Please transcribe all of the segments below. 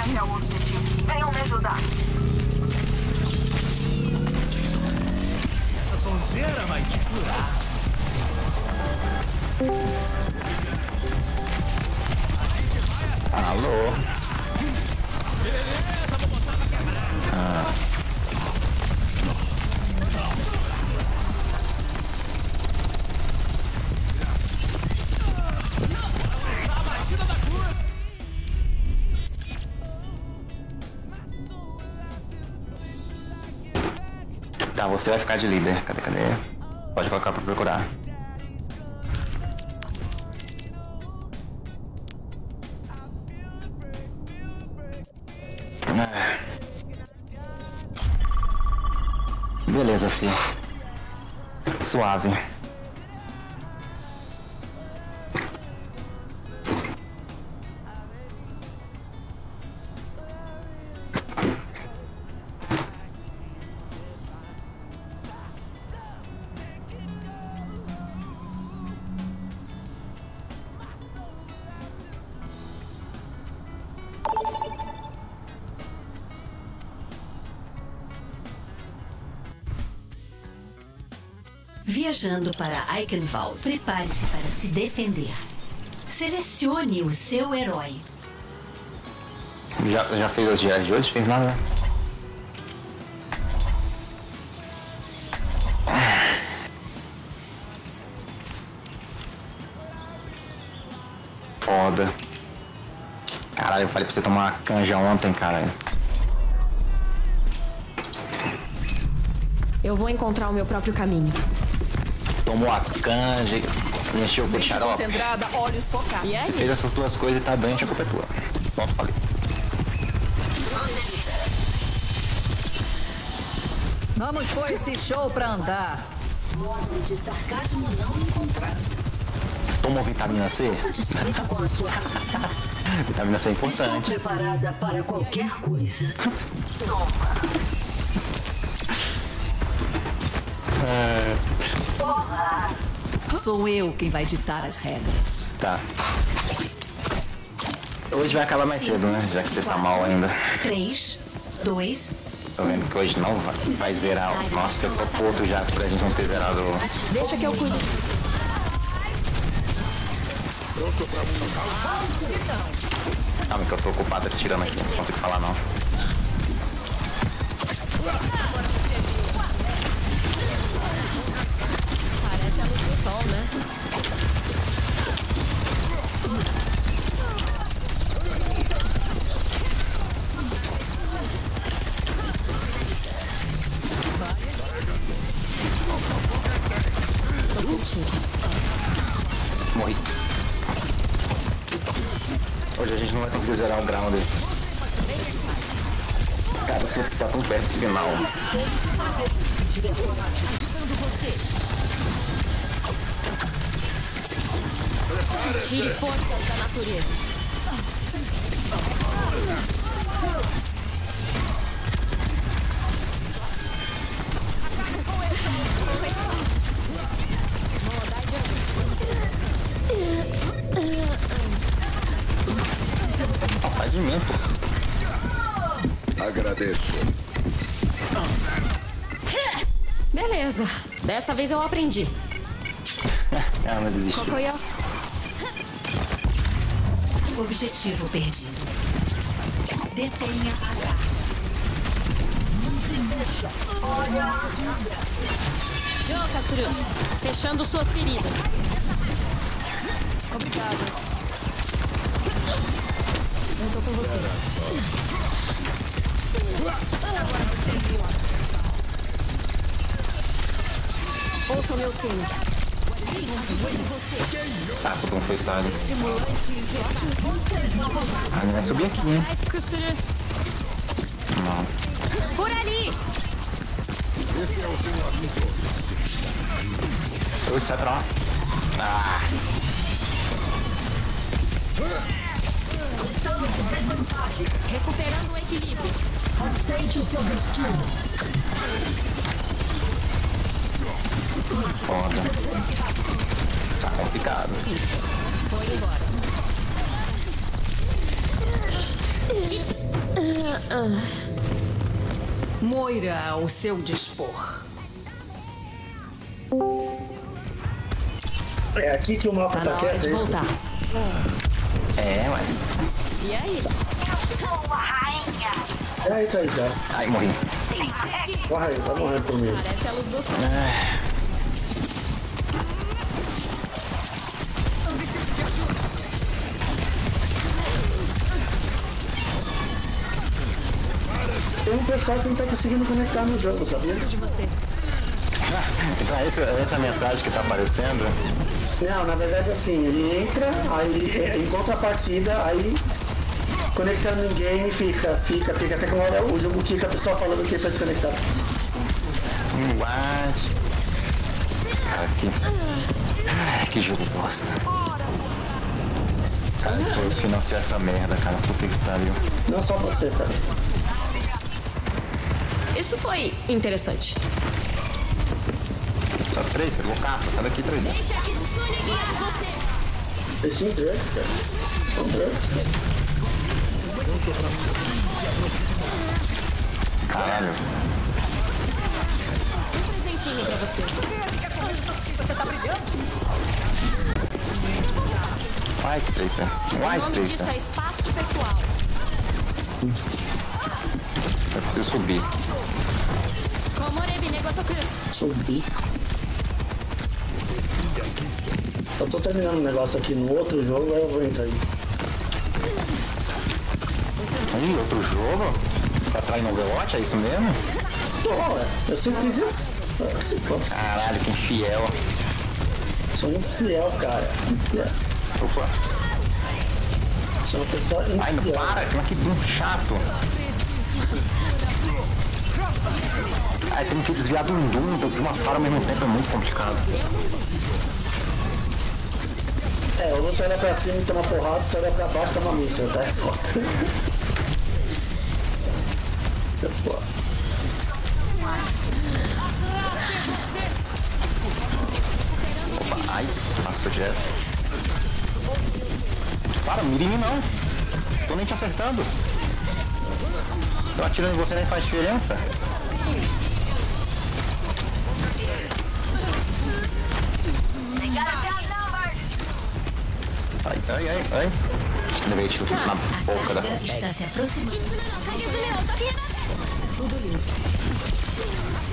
Esse é o objetivo. Venham me ajudar. Essa sonzeira vai te curar. Alô? Tá, você vai ficar de líder. Cadê? Pode colocar pra procurar. Beleza, filho. Suave. Viajando para Eichenwald, prepare-se para se defender. Selecione o seu herói. Já fez as diárias de hoje? Fez nada? Foda. Caralho, eu falei pra você tomar uma canja ontem, caralho. Eu vou encontrar o meu próprio caminho. Tomou a canja e encheu o cu de xarope. Concentrada, olhos focados. E aí? Você fez essas duas coisas e tá doente, a culpa é tua. Pronto, falei. Vamos pôr esse show pra andar. Módulo de sarcasmo não encontrado. Tomou vitamina C? Satisfeito com a sua Vitamina C é Estou importante. preparada para qualquer coisa. Toma. Sou eu quem vai ditar as regras. Tá. Hoje vai acabar mais cedo, né? Já que você tá mal ainda. 3, 2, Tô vendo que hoje não vai zerar. Nossa, eu tô puto já pra gente não ter zerado. Deixa que eu cuido. Calma que eu tô ocupado tirando aqui. Não consigo falar não. Parece a luz do sol, né? Tô contigo. Morri. Hoje a gente não vai conseguir zerar o ground. Cara, eu sinto que tá tão perto do final. Tire forças da natureza. Não, sai de mim, pô. Agradeço. Beleza. Dessa vez eu aprendi. Ela não desistiu. Cocoyo. objetivo perdido. Detenha H. Não se mexa. Olha. Joe, Katsuru. Fechando suas feridas. Obrigado. Eu tô com você. Agora você viu. Ouça o meu sino. Saco, como foi tarde. Ah, ele vai subir aqui, hein? Não. Por ali! Esse é o seu amigo. Eu sai pra lá. Ah. Estamos em desvantagem. Recuperando o equilíbrio. Aceite o seu destino. Foda. Tá complicado. Foi embora. Moira ao seu dispor. É aqui que o mapa Tá tá na hora quieto, de é isso? voltar. É, ué. E aí? Sou a rainha. É isso aí, já. Ai, morri. Vai, tá morrendo comigo. Parece a luz do sol. Tem um pessoal que não tá conseguindo conectar no jogo, sabia? De você. Então essa mensagem que tá aparecendo. Não, na verdade assim, ele entra, aí ele encontra a partida, aí conectando em game fica, até que uma hora o jogo fica a pessoa falando que ele tá desconectado. What? Cara, que jogo bosta. Cara, eu financiei essa merda, cara. Puta que pariu. Não só você, cara. Isso foi interessante. Só três, eu vou caça, sai daqui, três. Deixa a Kitsune guiar você. Eles são drugs, cara. São drugs, cara. Caralho. Um presentinho pra você. Vai, Tracer. Vai, O nome disso Tracer. é espaço pessoal. Eu preciso subir. Komorebi negotoku. Subir. Eu tô terminando um negócio aqui no outro jogo, aí eu vou entrar aí. Ih, outro jogo? Pra trair no Overwatch, é isso mesmo? Tô, eu sempre fiz isso. Se for. Caralho, que infiel. Sou um fiel, cara. Infiel. Opa. Sou uma pessoa Ai, não infiel. para, que chato. Ai, tem que desviar do Doom de uma fala ao mesmo tempo, é muito complicado. É, eu vou sair pra cima e tomar porrada, sair pra baixo e tomar missa, tá? É foda. É foda. Opa, ai, passou direto. Para, mira em mim não. Tô nem te acertando. Tô atirando em você, nem faz diferença. They got us outnumbered. Ai. Levei tiro na boca da... Carga está se aproximando. Tudo limpo.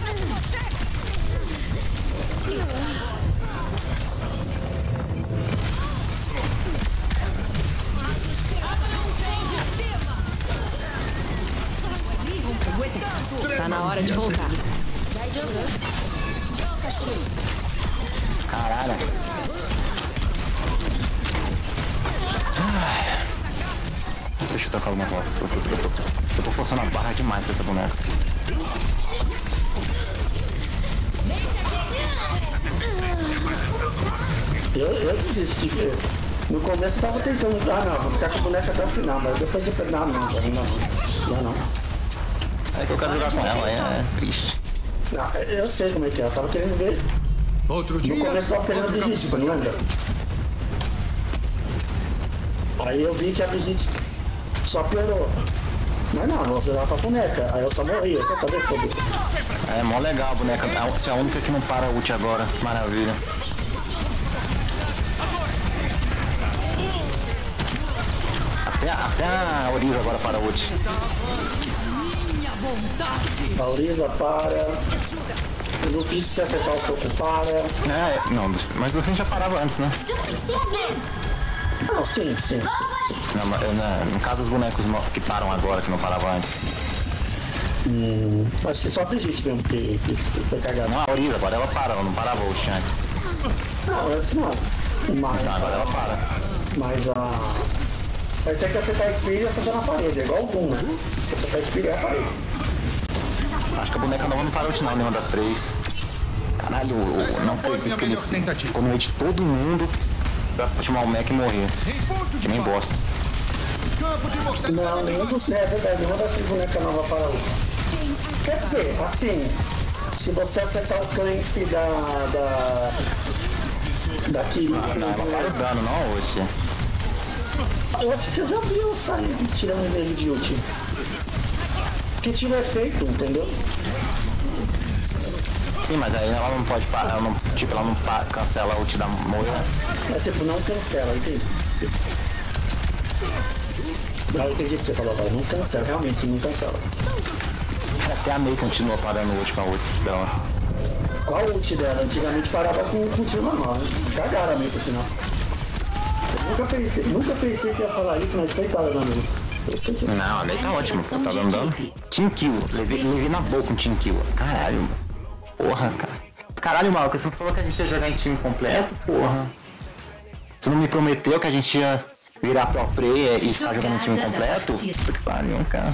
Tá na hora de voltar. Caralho. Deixa eu tocar uma volta. Eu tô forçando a barra demais com essa boneca. Eu desisti. No começo eu tava tentando, vou ficar com a boneca até o final, mas depois eu falei, não, cara, não. É que eu quero jogar com ela, é triste. Não, eu sei como é que é, eu tava querendo ver. Outro dia, No começo eu tava querendo a outro Brigitte, não lembra? Aí eu vi que a Brigitte só piorou. Mas não, eu vou jogar com a boneca, aí eu só morri, eu quero saber, foda-se. É mó legal a boneca. Você é a única que não para a ult agora. Maravilha. Até a Oriza agora para a ult. A Oriza para. O Luffy se acertar o soco para. É, não, mas o fim já parava antes, né? Não, sim. Não, mas, no caso dos bonecos que param agora, que não paravam antes. Acho que só a Brigitte mesmo que foi cagada. Não, a Oriza agora ela para, ela não parava o ult antes. Não, antes não. Mas, Não, agora ela para. mas a. Vai ter que acertar a Spirit e acertar na parede, é igual o Boom, né? Acertar a Spirit é a parede. Acho que a boneca nova não parou ult não, nenhuma das três. Caralho, não foi que ele ficou no meio de todo mundo pra chamar o Mac e morrer. Que nem bosta. campo de mortalidade. Não, nenhum dos. É verdade, nenhuma das bonecas nova para a outra. Quer dizer, assim, se você acertar o cleanse da Kiri. Não, ela para o dano, não hoje. Eu acho que eu já vi eu saindo tirando ele de ult. que tiver feito, entendeu? Sim, mas aí ela não pode parar, ela não, tipo, ela não cancela a ult da Moira. É tipo, não cancela, entende? Não, eu entendi o que você falou agora, não cancela, realmente não cancela. Até a Mei continua parando o ult com a ult dela. Qual a ult dela? Antigamente parava com tiro normal, né? Cagaram a Mei por sinal. Eu nunca pensei que ia falar isso, mas coitada da Mei. Não, a Mei tá ótimo, pô, tá dando. Team kill, levei na boca um team kill. Caralho, mano. Porra, cara. Caralho, maluco, você falou que a gente ia jogar em time completo, porra. Você não me prometeu que a gente ia virar pro player e estar jogando em time completo? Puta que pariu, cara.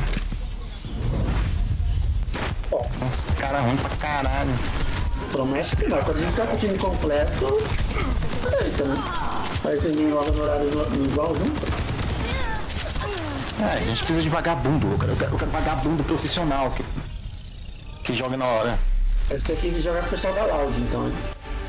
Nossa, cara ruim pra caralho. Promete que não, quando a gente tá com o time completo. Eita, né? Aí tem ninguém logo no horário igual junto. É, a gente precisa de vagabundo, eu quero vagabundo profissional que joga na hora. Esse aqui vai jogar com o pessoal da Loud, então, hein?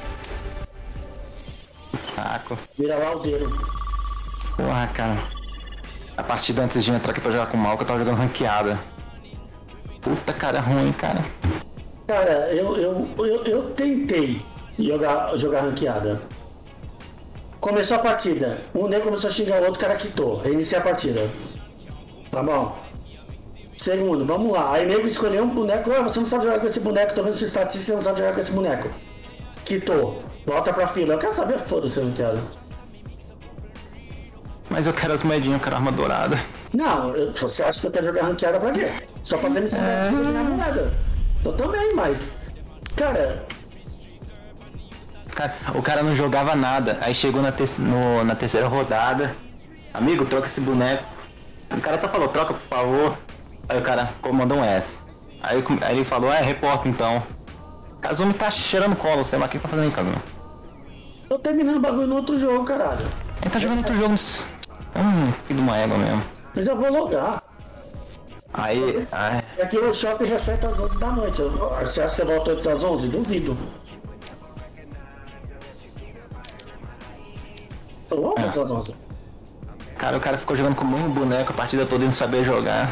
Saco. Vira laudeiro. Porra, cara. A partida antes de entrar aqui pra jogar com o Malco, eu tava jogando ranqueada. Puta cara ruim, cara. Cara, eu tentei jogar ranqueada. Começou a partida. Um nego começou a xingar o outro, o cara quitou. Reiniciar a partida. Tá bom. Segundo, vamos lá. Aí nego escolheu um boneco. Ah, você não sabe jogar com esse boneco, tô vendo sua estatística, você não sabe jogar com esse boneco. Quitou. Volta pra fila. Eu quero saber, foda-se, eu não quero. Mas eu quero as moedinhas, eu quero arma dourada. Não, você acha que eu quero jogar ranqueada pra quê? Só fazer missão pra ganhar moeda. Eu também, mas... Cara, o cara não jogava nada. Aí chegou na terceira rodada. Amigo, troca esse boneco. O cara só falou, troca por favor. Aí o cara mandou um S. Aí ele falou, reporta então. Kazumi tá cheirando colo, sei lá o que tá fazendo aí, Kazumi. tô terminando o bagulho no outro jogo, caralho. Ele tá jogando outro jogo. Filho de uma égua mesmo. Eu já vou logar. Aí. E aqui o shopping respeita às 11 da noite. Você acha que eu volto antes das 11? Duvido. Eu volto antes das 11. Cara, o cara ficou jogando com o mesmo boneco a partida toda e não sabia jogar.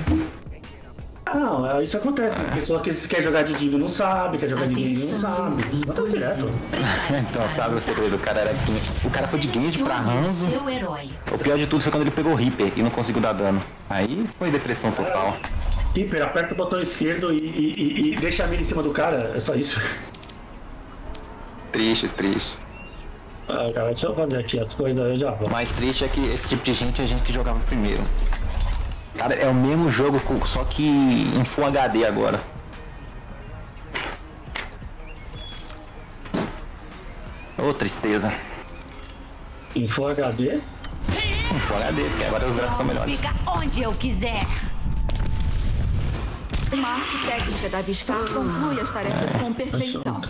Não, isso acontece, né? A pessoa que quer jogar de Div não sabe, quer jogar de Div não sabe. Bota direto. Então, sabe o segredo? O cara era Genji. O cara foi de Genji pra Hanzo. O pior de tudo foi quando ele pegou o Reaper e não conseguiu dar dano. Aí foi depressão total. Reaper, aperta o botão esquerdo e deixa a mira em cima do cara, é só isso. Triste. Ah, cara, deixa eu fazer aqui as coisas, eu já vou. O mais triste é que esse tipo de gente é a gente que jogava primeiro. Cara, é o mesmo jogo, só que em Full HD agora. Ô, tristeza. Em Full HD? Em Full HD, porque agora os gráficos estão melhores. Fica onde eu quiser. Uma arte técnica da Viscar conclui as tarefas com perfeição.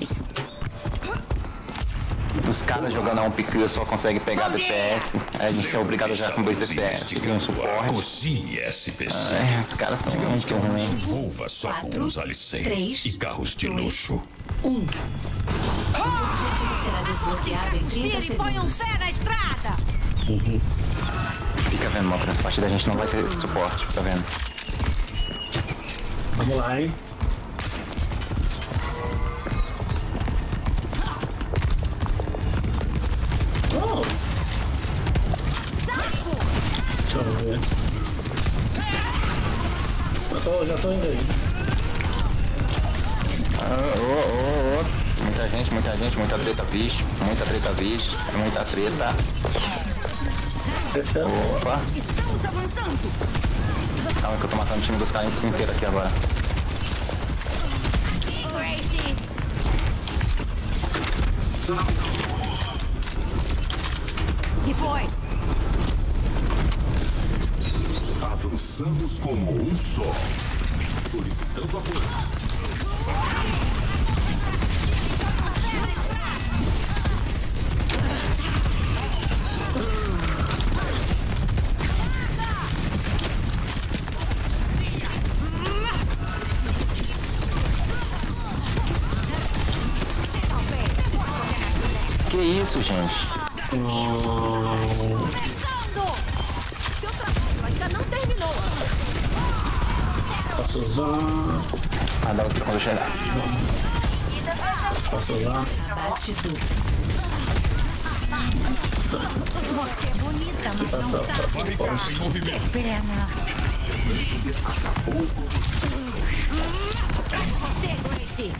Os caras jogando a 1 PQ só conseguem pegar DPS. Aí a gente é obrigado a jogar com 2 DPS. Cria um suporte. Cozinhe SPC. Os caras são muito ruins. Envolva só com os alicerces e carros de luxo. O objetivo será desbloqueado em 30 segundos. Põe um pé na estrada! Fica vendo, mal, nessa partida a gente não vai ter suporte, tá vendo? Vamos lá, hein? Deixa eu ver. Já tô indo aí. Muita treta, bicho. Muita treta. Opa. Estamos avançando! Calma que eu tô matando o time dos caras inteiro aqui agora. Que foi? Avançamos como um só. Solicitando apoio. Que isso, gente? Seu trabalho ainda não terminou! Ah, dá outro quando eu chegar. Posso usar? Abate duplo. Você é bonita, mas não sabe. Barricada em movimento. Pena. Segure-se.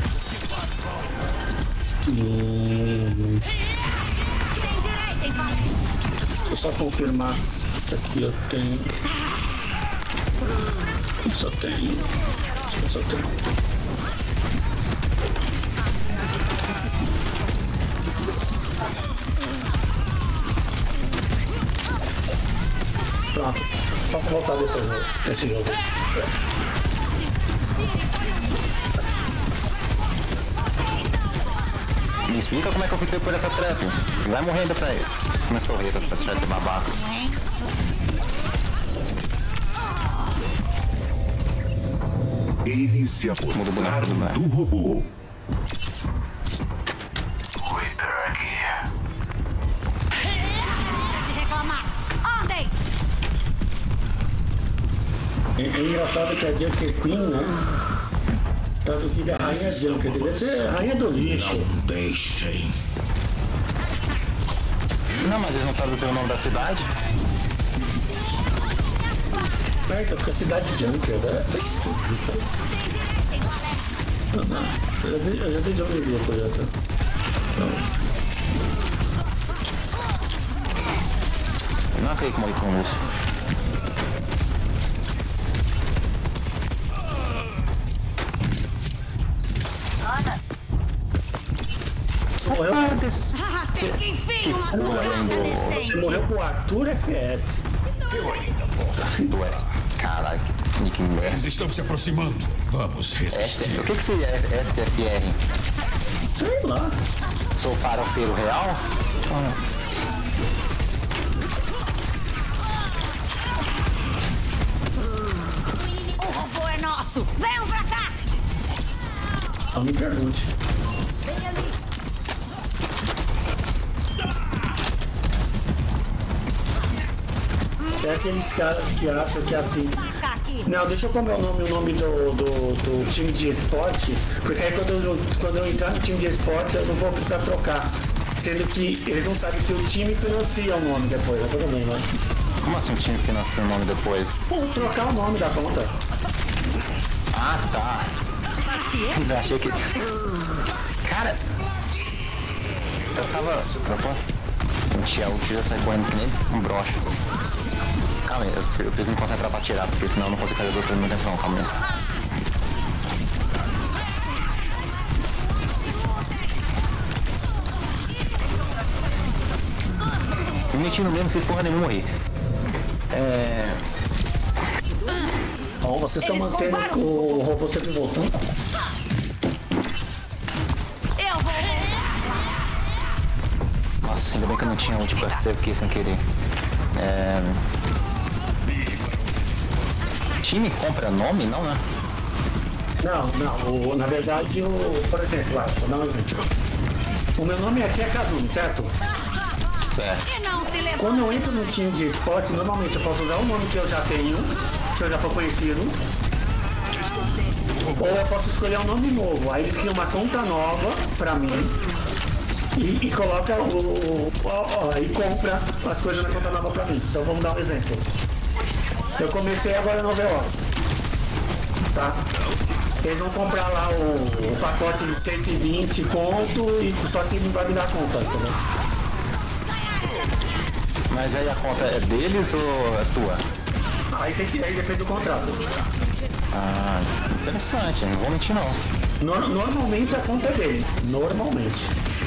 Tem direito, hein, pai? Vou só confirmar. Isso aqui eu tenho. Só tenho. Só tenho. Pronto. Posso voltar depois nesse jogo. Me explica como é que eu fiquei por essa trap. Vai morrendo pra ele. Começou a correr pra deixar de ser babaca. Eles se apossaram do robô. Reclamar. Ordem! É engraçado que a Junker Queen, né? Traduzida é Rainha Junker, deve ser Rainha do Lixo. Não deixem. Não, mas eles não traduziram o nome da cidade. Certo, fica a cidade Junker, né? Tá esquisito. Eu já dei de ouvir a coisa. Eu não acredito como ele com isso. Morreu. Você Morreu pro Arthur FS. Do F. Caralho, que nick merda. Eles estão se aproximando. Vamos resistir. O que seria SFR? Sei lá. Sou farofeiro real? O robô é nosso! Venham pra cá! Não me pergunte. Vem ali! É aqueles caras que acham que é assim. Cá aqui! Não, deixa eu pôr o nome do time de esporte, porque aí quando eu entrar no time de esporte eu não vou precisar trocar. Sendo que eles não sabem que o time financia o nome depois, é tudo bem, né? Como assim o time financia o nome depois? Pô, trocar o nome da conta. Ah, tá. Eu achei que... Cara... Eu tava... Enchia o tiro e sair correndo que nem um broche. Calma aí, eu preciso me concentrar pra atirar, porque senão eu não consigo fazer duas coisas ao mesmo tempo não, calma aí. Eu meti no mesmo, fiz porra nenhuma, morri. Bom, vocês estão mantendo o robô sempre voltando. Eu vou! Nossa, ainda bem que eu não tinha ult, teve que ir sem querer. Time compra nome? Não, né? Não, na verdade, por exemplo, vou dar um exemplo. O meu nome aqui é Kazumi, certo? Certo. E não se levanta! Quando eu entro no time de esporte, normalmente eu posso usar o nome que eu já tenho, que eu já tô conhecido, ou eu posso escolher um nome novo. Aí eles criam uma conta nova pra mim e coloca e compra as coisas na conta nova pra mim. Então vamos dar um exemplo. Eu comecei agora no Overwatch, tá? Eles vão comprar lá o pacote de 120 conto e só que não vai me dar conta, entendeu? Mas aí a conta é deles ou é tua? Aí depende do contrato. Ah, interessante, não vou mentir não. Normalmente a conta é deles, normalmente.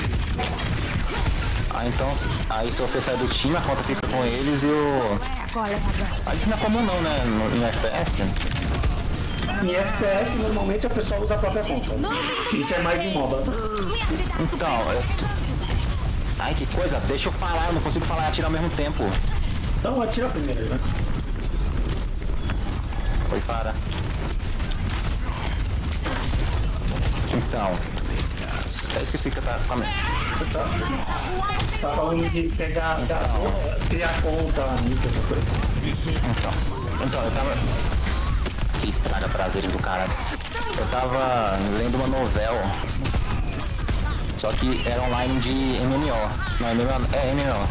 Ah, então, aí se você sai do time, a conta fica com eles e o... Ah, isso não é comum não, né, em FPS? Em FPS, normalmente a pessoa usa a própria conta. Isso é mais em MOBA. Então, ai, que coisa, deixa eu falar, eu não consigo falar e atirar ao mesmo tempo. Então atira primeiro, né? Oi, para. Então, eu esqueci que eu tava falando. Tá falando de pegar, criar conta, amiga, essa coisa. Então, eu tava... Que estraga prazeres do caralho. Eu tava lendo uma novela. Só que era online de MMO. Não, MMO. É MMO.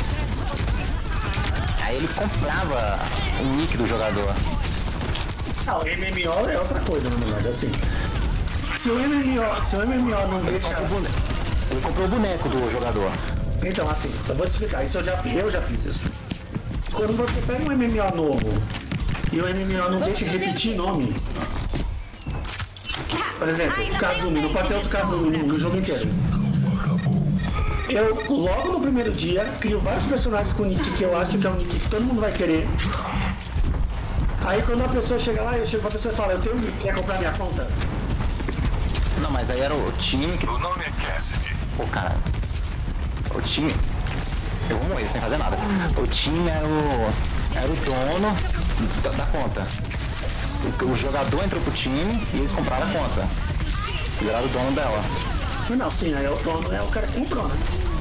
Aí ele comprava o nick do jogador. Ah, o MMO é outra coisa, na verdade, assim. Se o MMO não deixa... Ele comprou o boneco do jogador. Então, assim, eu vou te explicar, isso eu já fiz isso. Quando você pega um MMO novo e o MMO não deixa repetir nome. Por exemplo, Kazumi, não pode ter outro Kazumi no jogo inteiro. Eu, logo no primeiro dia, crio vários personagens com nick que eu acho que é um nick que todo mundo vai querer. Aí quando a pessoa chega lá, eu chego pra pessoa e falo, eu tenho um nick, quer comprar minha conta? Não, mas aí era o time que... O nome é Cassidy. Pô, cara... O time... Eu vou morrer sem fazer nada. O time era o dono da conta. O jogador entrou pro time e eles compraram a conta. Viraram o dono dela. Não, sim, aí o dono é o cara que comprou, né?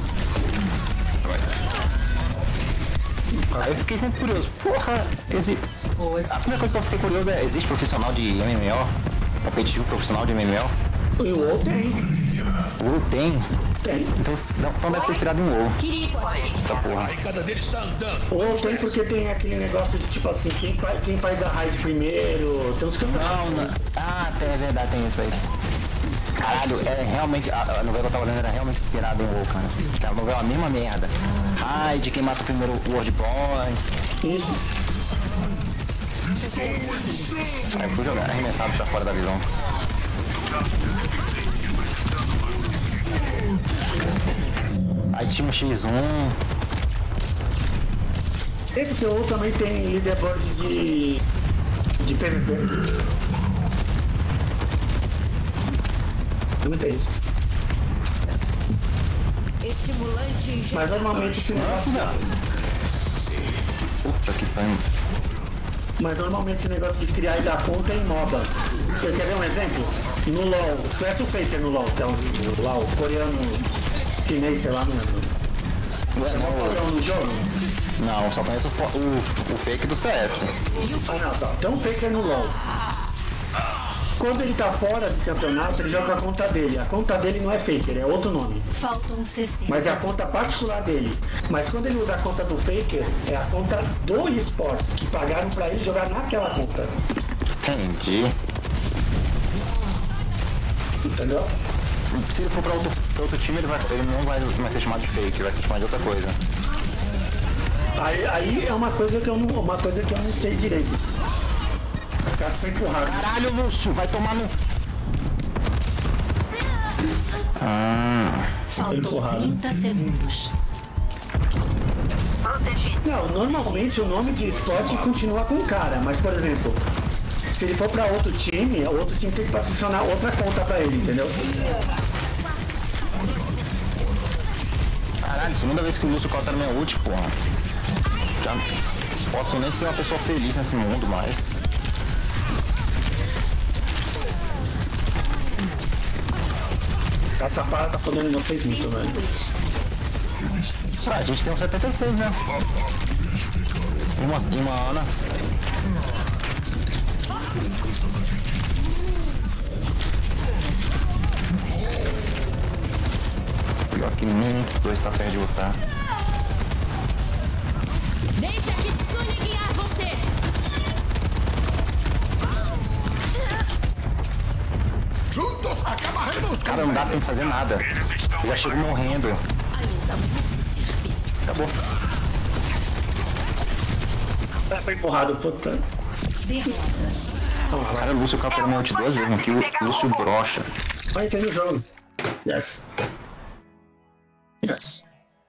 Aí eu fiquei sempre curioso. Porra, a primeira coisa que eu fiquei curioso é, existe profissional de MMO? Competitivo profissional de MMO? E o WoW tem. O WoW tem? Tem. Então deve ser inspirado em WoW. Essa porra. A cada deles está andando. O WoW tem porque tem aquele negócio de tipo assim, quem faz a raid primeiro, tem uns campeonatos. Não. Ah, é verdade, tem isso aí. Caralho, é realmente, a novela que eu tava lendo era realmente inspirada em WoW, cara. A novela é a mesma merda. Raid, quem mata o primeiro World Boss. Isso. Aí eu fui jogar, arremessado pra fora da visão. Aí tinha um X1. E porque o WoW também tem leaderboard de PVP. Também tem isso. Estimulante. Mas normalmente esse negócio dá. Puta que pariu. Mas normalmente esse negócio de criar e dar conta é em MOBA. Você quer ver um exemplo? No LoL, você conhece o Faker no LoL, que é o coreano, chinês, sei lá, não lembro. Ué, Você não, no jogo? não, só conheço o fake do CS. Ah não, tá. Tem um Faker no LoL. Quando ele tá fora do campeonato, ele joga a conta dele. A conta dele não é Faker, é outro nome. Faltam 60. Mas é a conta particular dele. Mas quando ele usa a conta do Faker, é a conta do esporte, que pagaram pra ele jogar naquela conta. Entendi. Entendeu? Se ele for pra outro time, ele não vai ser chamado de fake, vai ser chamado de outra coisa. Aí é uma coisa que eu não sei direito. O cara foi empurrado. Caralho, Lúcio, vai tomar no... Faltam 30 segundos. Não, normalmente o nome de esporte continua com o cara, mas por exemplo, se ele for pra outro time, o outro time tem que patrocinar outra conta pra ele, entendeu? Caralho, segunda vez que o Lúcio corta na minha ult, porra. Já posso nem ser uma pessoa feliz nesse mundo mais. Essa parada tá fodendo vocês muito, velho. A gente tem um 76, né? Uma Ana. Pior que muito, dois tá perto de lutar. Deixa a Kitsune guiar você. Juntos acabaremos. Cara, não dá pra fazer nada. Eu já chego morrendo. Acabou. Foi empurrado, puta. Cara, o Lúcio capturou minha ult duas vezes, aqui o Lúcio brocha. Vai ter no jogo. Yes. Yes.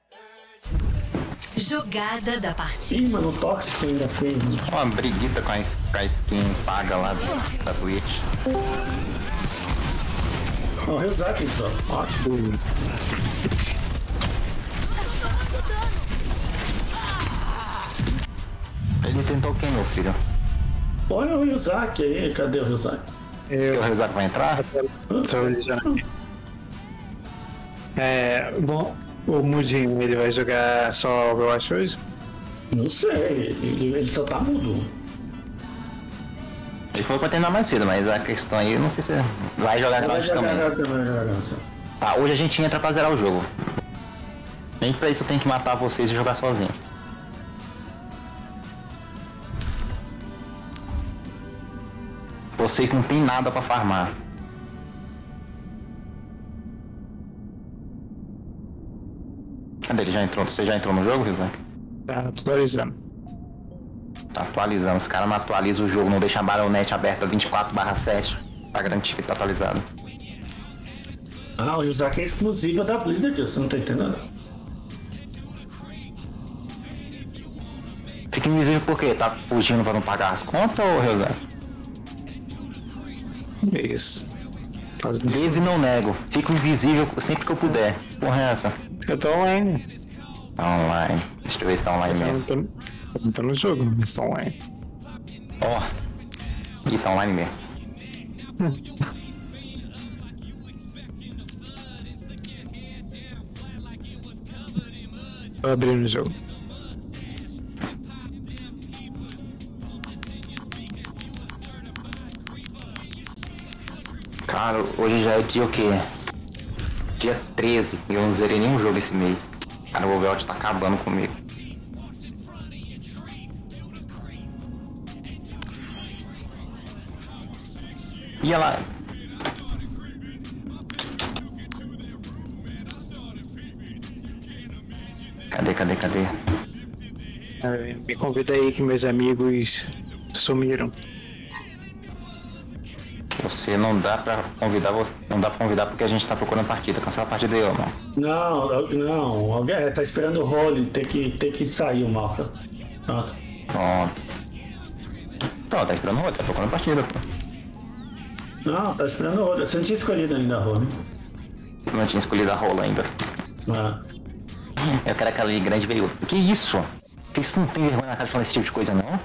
Jogada da partida. Ih, mano, o tóxico ainda fez. Uma briguita com a skin paga lá da Twitch. Ó, o Ryuzaki, só. Ótimo. Ele tentou quem, meu filho? Olha o Ryuzaki aí, cadê o Ryuzaki? O Ryuzaki vai entrar? Bom, o Mudinho, ele vai jogar só Overwatch hoje? Não sei, ele só tá mudo. Ele falou pra terminar mais cedo, mas a questão aí, eu não sei se vai jogar Ground também. Tá, hoje a gente entra pra zerar o jogo. Nem pra isso eu tenho que matar vocês e jogar sozinho. Vocês não tem nada pra farmar. Cadê ele? Já entrou? Você já entrou no jogo, Rizak? Tá atualizando. Tá atualizando. Os caras não atualizam o jogo, não deixa a baronete aberta 24/7 pra garantir que tá atualizado. Ah, o Rizak é exclusiva da Blizzard, você não tá entendendo? Fica invisível por quê? Tá fugindo pra não pagar as contas, ou Rizak? Isso. Deve não nego. Fico invisível sempre que eu puder. Porra é essa? Eu tô online. Tá online. Deixa eu ver se tá online mesmo. Eu não tô no jogo, mas tô online. Ó. Ih, tá online mesmo. Tô abrindo o jogo. Cara, hoje já é o dia o quê? Dia 13 e eu não zerei nenhum jogo esse mês. Cara, o Overwatch tá acabando comigo. Ia lá. Cadê? Me convida aí que meus amigos sumiram. Você não dá pra convidar, não dá pra convidar porque a gente tá procurando partida. Cancela a partida aí, ó, mano. Não. Alguém tá esperando o role, tem que sair o Malca. Pronto. Pronto, tá esperando o role, tá procurando partida, pô. Não, tá esperando o role. Você não tinha escolhido ainda a role. Não tinha escolhido a rola ainda. Ah. Eu quero aquela ali grande veio. Que isso? Vocês não tem vergonha na cara de falar esse tipo de coisa, não?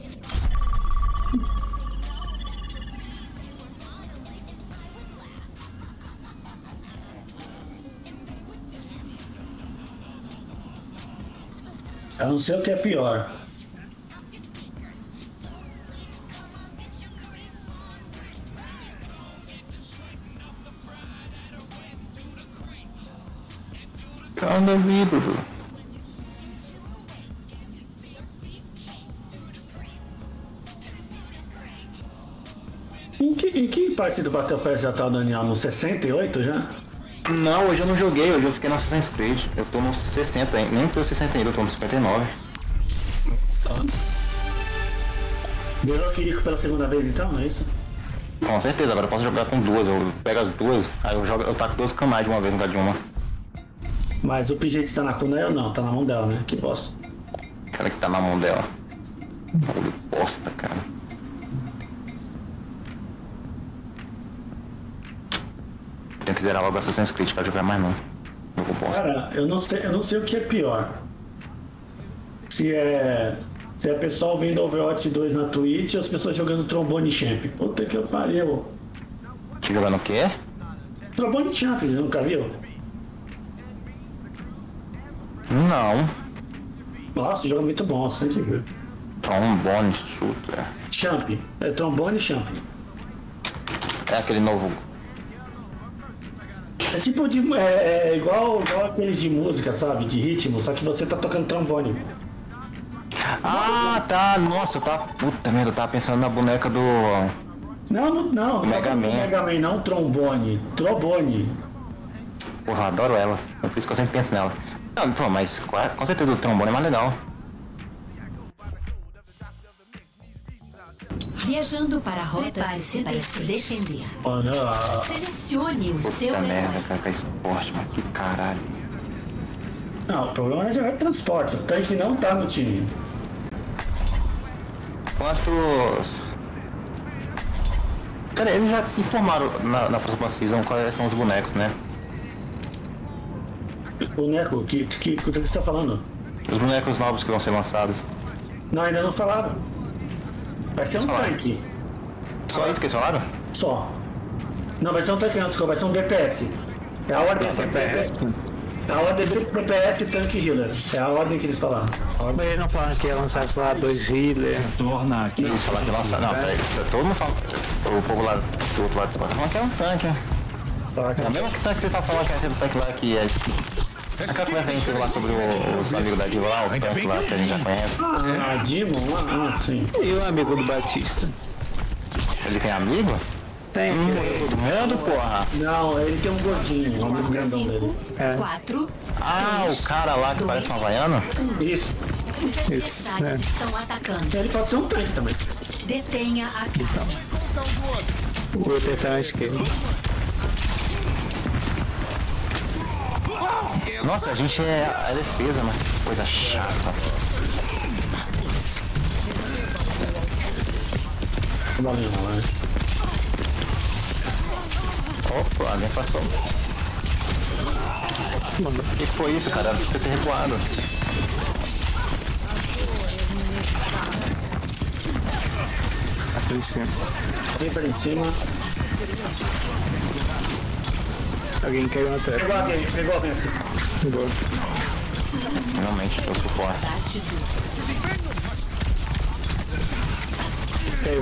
Eu não sei o que é pior. Anda vivo. Em que parte do Battle Pass já tá o Daniel? No 68 já? Não, hoje eu não joguei, hoje eu fiquei no Assassin's Creed. Eu tô no 60, nem tô no 60 ainda, eu tô no 59. Virou Kiriko pela segunda vez então, é isso? Com certeza, agora eu posso jogar com duas, eu pego as duas, aí eu taco duas canais de uma vez no lugar de uma. Mas o PJ tá na cuna ou não? Tá na mão dela, né? Que bosta. Cara que tá na mão dela. Olha, bosta, cara. Tenho que zerar logo Assassin's Creed pra jogar mais não. Eu vou bosta. Cara, eu não sei o que é pior. Se é pessoal vendo Overwatch 2 na Twitch ou as pessoas jogando Trombone Champ. Puta que eu pariu. Jogando o quê? Trombone Champ, nunca viu? Não. Nossa, jogo muito bom, você tem que ver. Trombone, shooter. Champ, é Trombone Champ. É aquele novo. É tipo de. É igual aqueles de música, sabe? De ritmo, só que você tá tocando trombone. Ah, tá. Nossa, tá. Puta merda, eu tava pensando na boneca do. Não. Mega Man. Mega Man, não trombone. Trombone. Porra, adoro ela. É por isso que eu sempre penso nela. Não, pô, mas com certeza o trombone é mais legal. Viajando para a rota para se defender. Olha lá. Selecione o seu Puta herói. merda, cara, que esporte, mas que caralho. Não, o problema é jogar transporte. O tanque não tá no time. Quantos... Cara, eles já se informaram na próxima season quais são os bonecos, né? Boneco, que você tá falando? Os bonecos novos que vão ser lançados. Não, ainda não falaram. Vai ser um tanque. Só isso que eles falaram? Só. Não, vai ser um tanque não, desculpa, vai ser um DPS. É a ordem sempre DPS. A ordem de DPS, tanque e healer. É a ordem que eles falaram. Mas eles não falaram que ia lançar, sei lá, 2 healer. Torna aqui. Eles falaram que lançar. Não, peraí. Todo mundo fala. O povo lá do outro lado do Discord falando que é um tanque. É o mesmo tanque que você tá falando que é aquele tanque lá que é. Aquela conversa que a gente teve lá sobre os amigos da Diva lá, o tanque lá que a gente já conhece. Ah, Diva? Ah, sim. E o amigo do Batista? Ele tem amigo? Tem. Todo mundo, porra. Não, ele tem um gordinho, o amigo grandão dele. 4. Ah, o cara lá que parece um havaiano? Isso. Os adversários estão atacando. Ele pode ser um tanque também. Detenha a carga. O outro tá à esquerda. Nossa, a gente é a defesa, mas que coisa chata. Valeu, né? Opa, alguém passou. O que foi isso, cara? Você ter recuado. Aqui em cima. Vem pra em cima. Alguém caiu na terra. Pegou alguém assim. Pegou. Realmente, tô suporte. Caiu.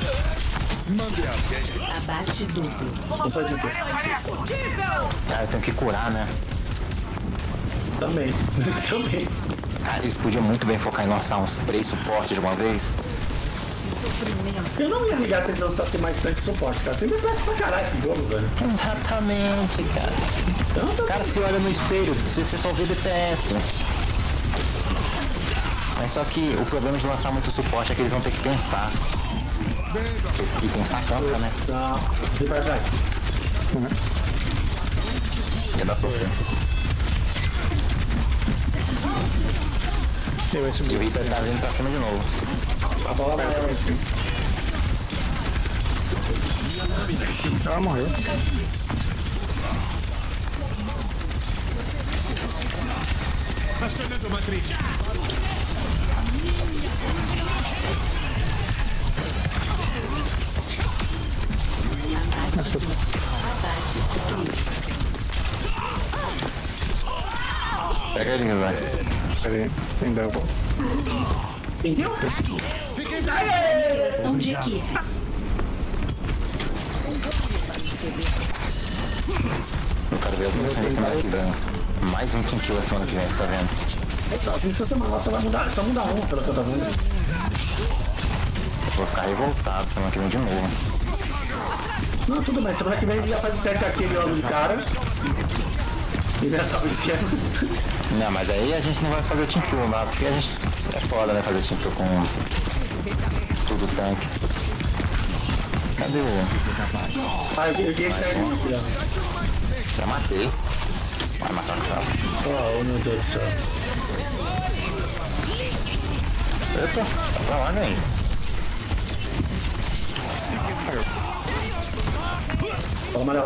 Abate duplo. Não faz de quê? Cara, eu tenho que curar, né? Também. Também. Cara, eles podiam muito bem focar em lançar uns 3 suportes de uma vez. Eu não ia ligar se ele lançasse mais tanque de suporte, cara. Tem DPS pra caralho esse jogo, velho. Exatamente, cara. O cara se olha no espelho, você só vê DPS. Mas só que o problema de lançar muito suporte é que eles vão ter que pensar. E pensar cansa, né? Não, vem pra trás. Ia dar sofrer. Ele vai E subir. o Reaper tá vindo pra cima de novo. A bola vai lá em cima. Ela morreu. Acionando matriz. Nossa, Pega ele, vai. peraí. Tem que dar a volta. Entendeu? Ação de equipe. Eu quero ver as missões semana que vem. Mais um kill a semana que vem, tá vendo? Não, essa semana só vai mudar, só mudar uma, pelo que eu tô vendo. Vou ficar revoltado semana que vem de novo. Não, tudo bem, semana que vem ele já faz certo aquele ano de cara. E já sabe o esquema. Não, mas aí a gente não vai fazer team kill lá, porque a gente é foda, né, fazer team kill com tudo tanque. Cadê o... Ah, eu vi que tá indo aqui, ó. Já matei. Vai matar o cara. Oh, meu Deus do céu. Eita, tá pra lá, velho. Ó, amarelo.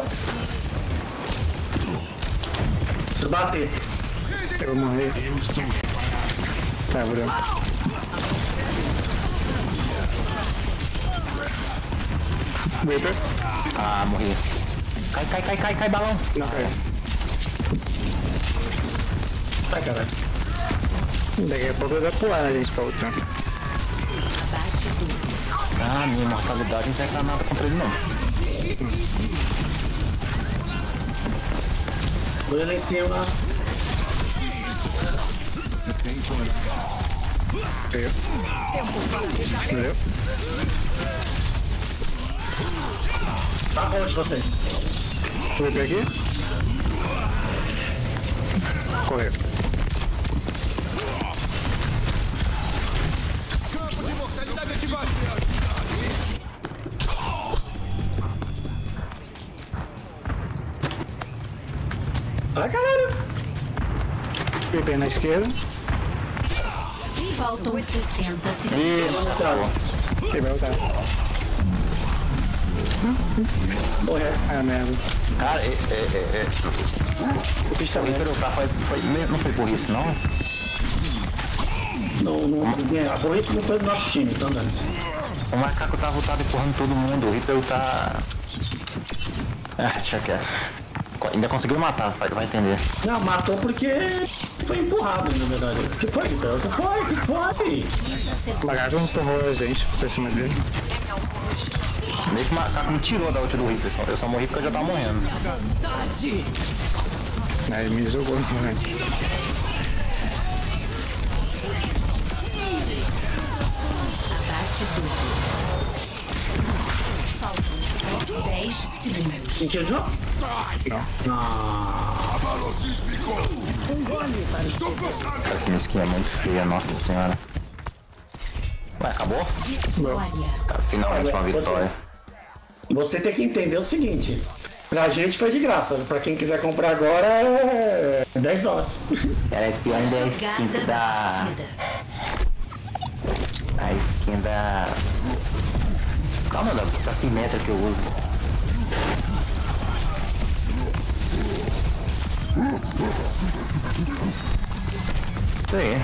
Se bater. Eu vou morrer. Tá, branco. Reaper. Ah, morri. Cai, balão. Não caiu. Sai, caralho. Daqui a pouco eu vou pular a gente pra outra. Abate duplo. Ah, minha imortalidade não serve pra nada contra ele, não. Olha lá em cima. Caiu. Entendeu? Tá onde vocês? Reaper aqui. Correu. Ah, caralho. Reaper na esquerda. Faltam 60 segundos. Ih, não Reaper voltar. Morreu. Ah, merda. Cara, O bicho tá o vendo. Reaper não foi burrice, não? Não, a burrice não foi do nosso time, então, né? O macaco tá voltado empurrando todo mundo, o Reaper tá... Ah, deixa quieto. Ainda conseguiu matar, vai entender. Não, matou porque foi empurrado, na verdade. O que foi, então? O que foi? O lagarto não empurrou a gente pra cima dele. Meio que o macaco me tirou da ult do Reaper. Eu só morri porque eu já tava morrendo. Aí me jogou no momento. Abate duplo. Faltam 10 segundos. Entendeu? Essa minha skin é muito feia, nossa senhora. Ué, acabou? Cara, finalmente uma vitória. Você tem que entender o seguinte. Pra gente foi de graça. Pra quem quiser comprar agora é 10 dólares. Ela é pior ainda a skin da... A skin da... Calma, da Simetra que eu uso. Isso aí.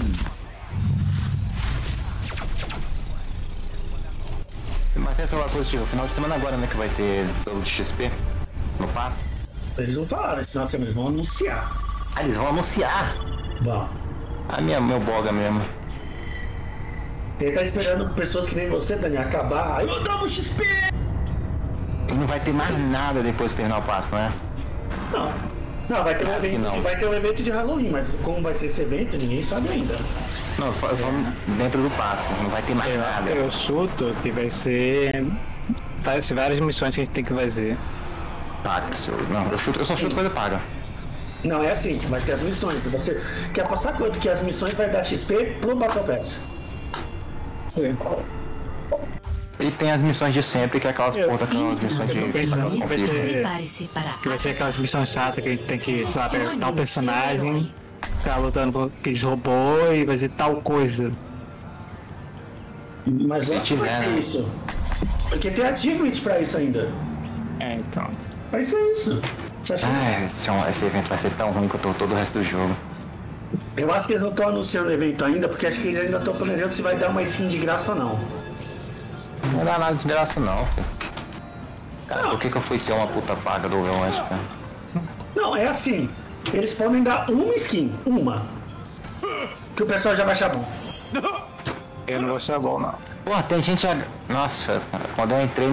Mas tem aquela coisa, tipo, final de semana agora, né, que vai ter dobro de XP no passe. Eles não falaram, esse final de semana eles vão anunciar. Ah, eles vão anunciar? Bom. Ah, meu boga mesmo. Ele tá esperando pessoas que nem você, Dani, acabar. Aí eu dou XP! E não vai ter mais nada depois que terminar o passe, não é? Não, vai ter um evento de Halloween, mas como vai ser esse evento, ninguém sabe ainda. Não, eu falo dentro do passe, não vai ter mais nada. Eu chuto que vai ser várias missões que a gente tem que fazer. Paga, não, eu só chuto coisa paga. Não, é assim, vai ter as missões. Você quer passar quanto que as missões vai dar XP pro Battle Pass? Sim. E tem as missões de sempre, que é aquelas aquelas missões de vai ser aquelas missões chatas que a gente tem que, sei lá, pegar tal personagem, ficar lutando com aqueles robôs e fazer tal coisa. Mas não vai ser isso. Porque tem achievement pra isso ainda. É, então. Vai ser isso. Esse evento vai ser tão ruim quanto todo o resto do jogo. Eu acho que eles não estão anunciando o evento ainda, porque acho que eles ainda estão planejando se vai dar uma skin de graça ou não. Não dá nada de graça não, filho. Cara, por que eu fui ser uma puta paga do Overwatch, cara? Não, é assim. Eles podem dar uma skin, uma. Que o pessoal já vai achar bom. Eu não vou achar bom, não. Porra, tem gente... Nossa, quando eu entrei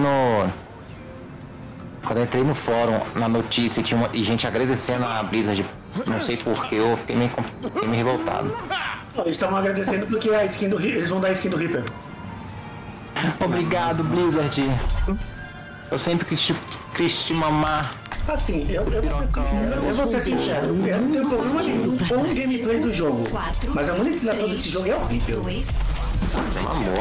no fórum, na notícia, tinha gente agradecendo a Blizzard, não sei porquê, eu fiquei meio revoltado. Eles estavam agradecendo porque a skin do eles vão dar a skin do Reaper. Obrigado, Blizzard. Eu sempre quis te mamar. Assim, eu vou ser sincero, eu não tenho problema nenhum com o gameplay do jogo, mas a monetização desse jogo é horrível. Amor.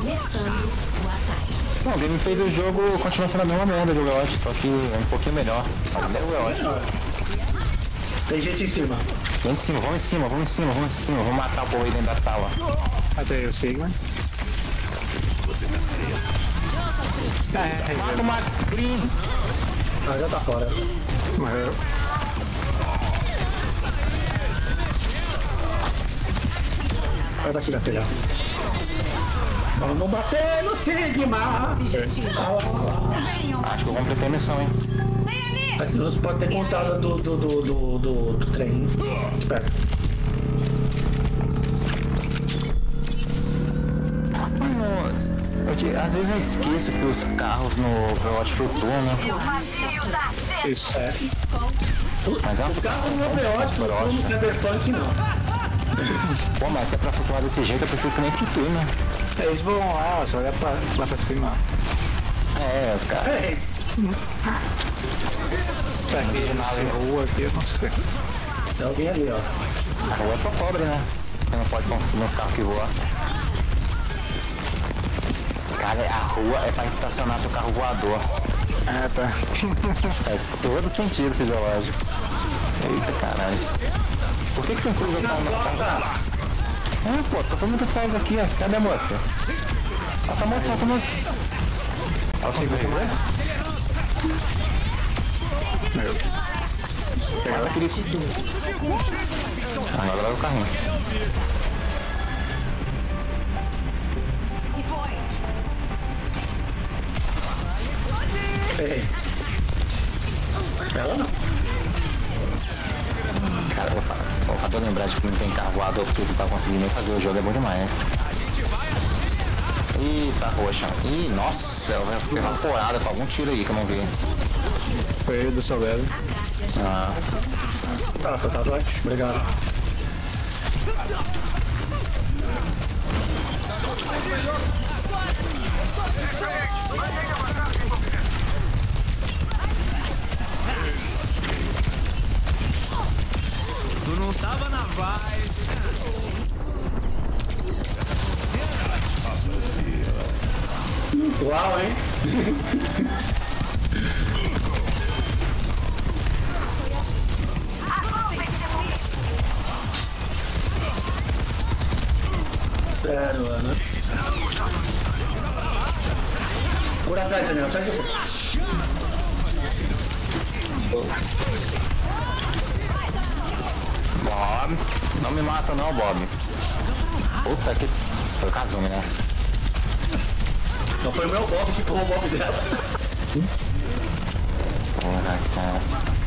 Não, o gameplay do jogo continua sendo a mesma merda do Overwatch, só que é um pouquinho melhor. Mas é o Overwatch. Tem gente em cima. Gente em cima, vamos em cima, vamos matar o povo aí dentro da sala. Até eu Sigma. Mata o Macrin! Ah, já tá fora. Morreu. Vai daqui da telha. Vamos bater no Sigma! Acho que eu completei a missão, hein? Mas você pode ter contado do trem. Espera. Às vezes eu esqueço que os carros no Overwatch flutuam, né? Isso é. Mas é os carros no Overwatch flutuam, no Cyberpunk não. Pô, mas se é pra flutuar desse jeito, eu prefiro que nem flutue, né? Eles vão lá, só olha lá pra cima. É, os caras. Tá aqui na rua aqui, eu não sei. Tem alguém ali, ó. A rua é pra pobre, né? Você não pode conseguir uns carros que voam. Cara, a rua é pra estacionar teu carro voador. Ah, tá. Faz todo sentido fisiológico. Eita caralho. Por que tem coisa pra matar? Pô, tô fazendo atrás aqui, ó. Cadê a moça? Falta a moça. Ela chegou aqui, né? Pegava aquele... Agora vai o carrinho. Ela não. verdade, que não tem carro voador porque não tá conseguindo nem fazer o jogo, é bom demais. Ih, tá roxa. Ih, nossa, ela vai ficar evaporada com algum tiro aí que eu não vi. Foi do seu velho. Ah. Tá, obrigado. Tu não tava na vibe. Uau, hein? Sério, mano. Por atrás, Daniel, atrás de você. Bob, não me mata não, Bob. Puta que... Foi o Kazumi, né? Não foi o meu Bob que pulou o Bob dela. Porra, cara.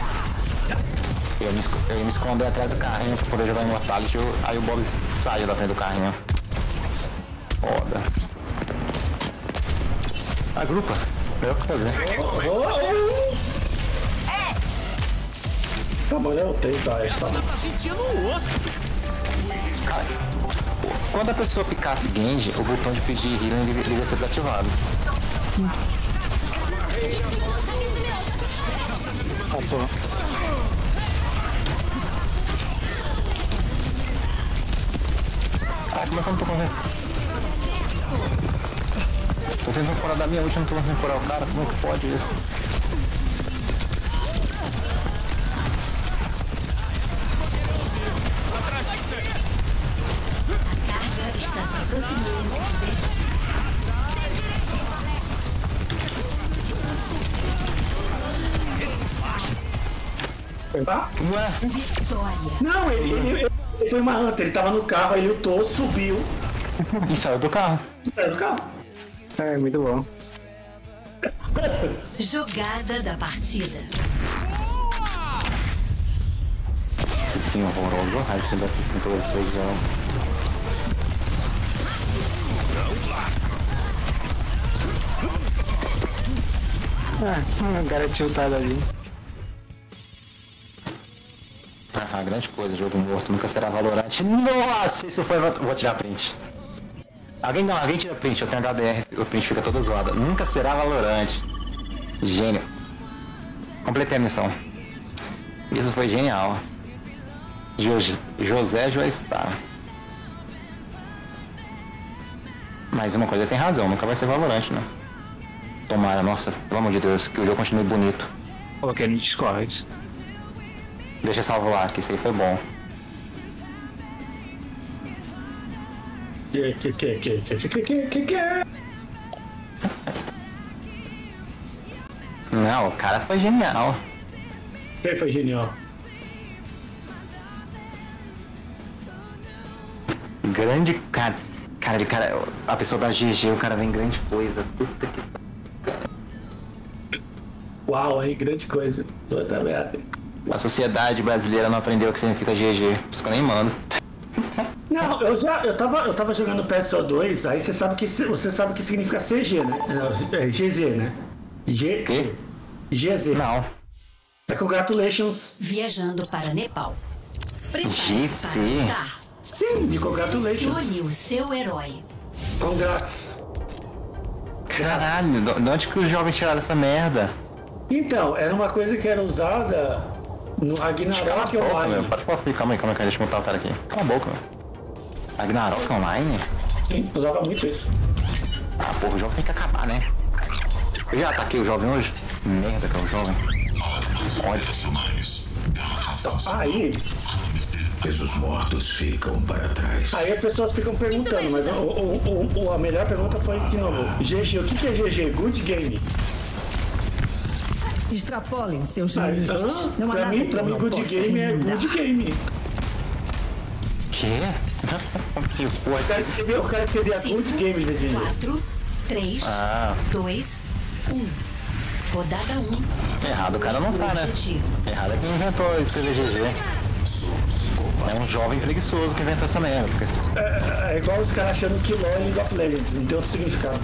Eu ia me esconder atrás do carrinho pra poder jogar Immortality, aí o Bob saiu da frente do carrinho. Foda. Agrupa. Eu que fazer. Tá bom, eu tenho, tá? Tá sentindo o osso. Cara, quando a pessoa picasse Genji, o botão de pedir healing deveria ser desativado. Ah, pô. Ah, como é que eu não tô correndo? Tô tentando curar da minha ult, não tô conseguindo curar o cara, como é que pode isso? A carga está se aproximando. Tá? Ué? Vitória. Não, ele foi uma hunter, ele tava no carro, aí ele lutou, subiu. E saiu do carro. Saiu do carro. É, muito bom. Jogada da partida. Esse skin horroroso, a gente dessa skin todas as vezes já. Garantiu tá ali. Ah, grande coisa, jogo morto, nunca será valorante. Nossa, isso foi... Vou tirar print. Alguém tira print, eu tenho HDR, o print fica todo zoado. Nunca será valorante. Gênio. Completei a missão. Isso foi genial. José Joestar. Mas uma coisa tem razão, nunca vai ser valorante, né? Tomara, nossa, pelo amor de Deus, que o jogo continue bonito. Coloquei no Discord. Deixa eu salvo lá, que isso aí foi bom. Que? Não, o cara foi genial. Quem foi genial? Grande cara. Cara, a pessoa da GG, o cara vem grande coisa. Puta que... Uau, aí, grande coisa. Puta merda. A sociedade brasileira não aprendeu o que significa GG. Por isso que eu nem mando. Não, eu tava jogando PSO2, aí você sabe o que significa CG, né? É GZ, né? Quê? GZ. Não. É congratulations. Viajando para Nepal. GC? Sim, de congratulations. Selecione o seu herói. Congrats. Caralho, de onde que os jovens tiraram essa merda? Então, era uma coisa que era usada no Ragnarok Online. Meu. Pode falar, calma aí, deixa eu montar o cara aqui. Cala a boca, meu. Ragnarok Online? Sim, usava muito isso. Ah, porra, o jogo tem que acabar, né? Eu já ataquei o jovem hoje? Merda que é o jovem. Aí... Os mortos ficam para trás. Aí as pessoas ficam perguntando, mas a melhor pergunta foi de novo. GG, o que é GG? Good Game. Extrapolem seus limites. Então, Não há pra nada mim, que eu não Good possa Game é remendar. Good Game. Quê? Que porra? Eu quero escrever a Good Game, Virginia. 4, 3, 2, 1. Rodada 1. Errado o cara não tá, né? Objetivo. Errado é quem inventou esse GG. É um jovem preguiçoso que inventou essa merda. Porque... É igual os caras achando que LoL é League of Legends, não tem outro significado.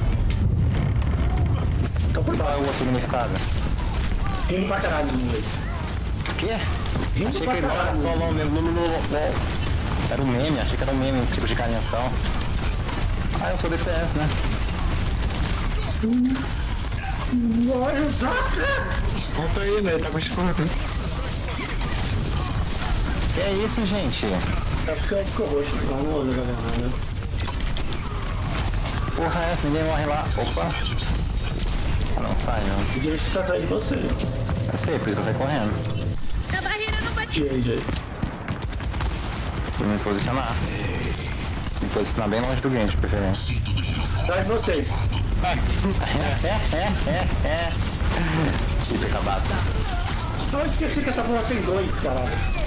Então por Qual é o baixo. outro significado? Rindo pra caralho em inglês. O quê? Rindo Achei pra que não era caralho. só LOL mesmo. Era um meme, achei que era um meme, tipo de carinhação. Ah, eu sou DPS, né? Volta aí, né? Tá com escudo. Que é isso, gente? Ficou roxo, não vou jogar nada. Porra, é essa? Ninguém morre lá. Opa. Ah, não sai, não. O direito tá atrás de você. Eu sei, por isso que eu saio correndo. A barreira não bate. E aí, gente? Vou me posicionar. Me posicionar bem longe do game, de preferência. Atrás de vocês. Fica cabaço. Eu esqueci que essa porra tem 2, caralho.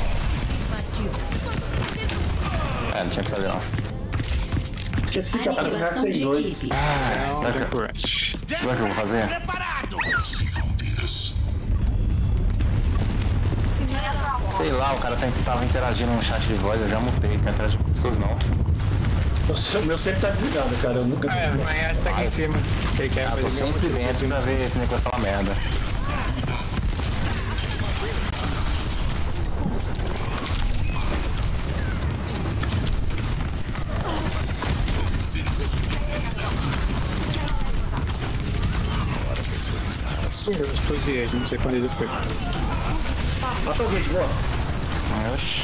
É, não tinha que fazer não. Esqueci que a porra Aniquilação tem de 2. equipe. Ah, sabe o que eu vou fazer? Sem fronteiras. Sei lá, o cara tava interagindo no chat de voz, eu já mutei, não interagir com pessoas não. O meu sempre tá desligado, cara. Eu nunca É, desligo. mas essa tá aqui em cima. Ele quer Tô fazer sempre dentro pra ver esse negócio falar merda. Eu explodi, não sei quando ele foi. Matou alguém de boa? Oxi.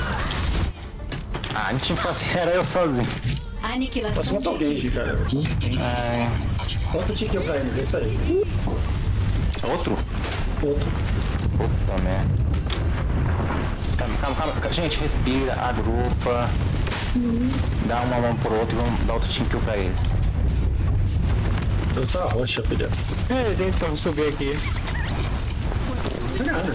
Ah, não tinha que fazer, era eu sozinho. Posso Aniquilação matar de alguém, equipe. cara. É... Quanto tinha pra ele? É isso aí. Outro? Outro. Puta merda. Calma. Gente, respira, agrupa. Dá uma mão pro outro e vamos dar outro team kill pra eles. Eu tô roxa, filha. É, tenta subir aqui. Nada.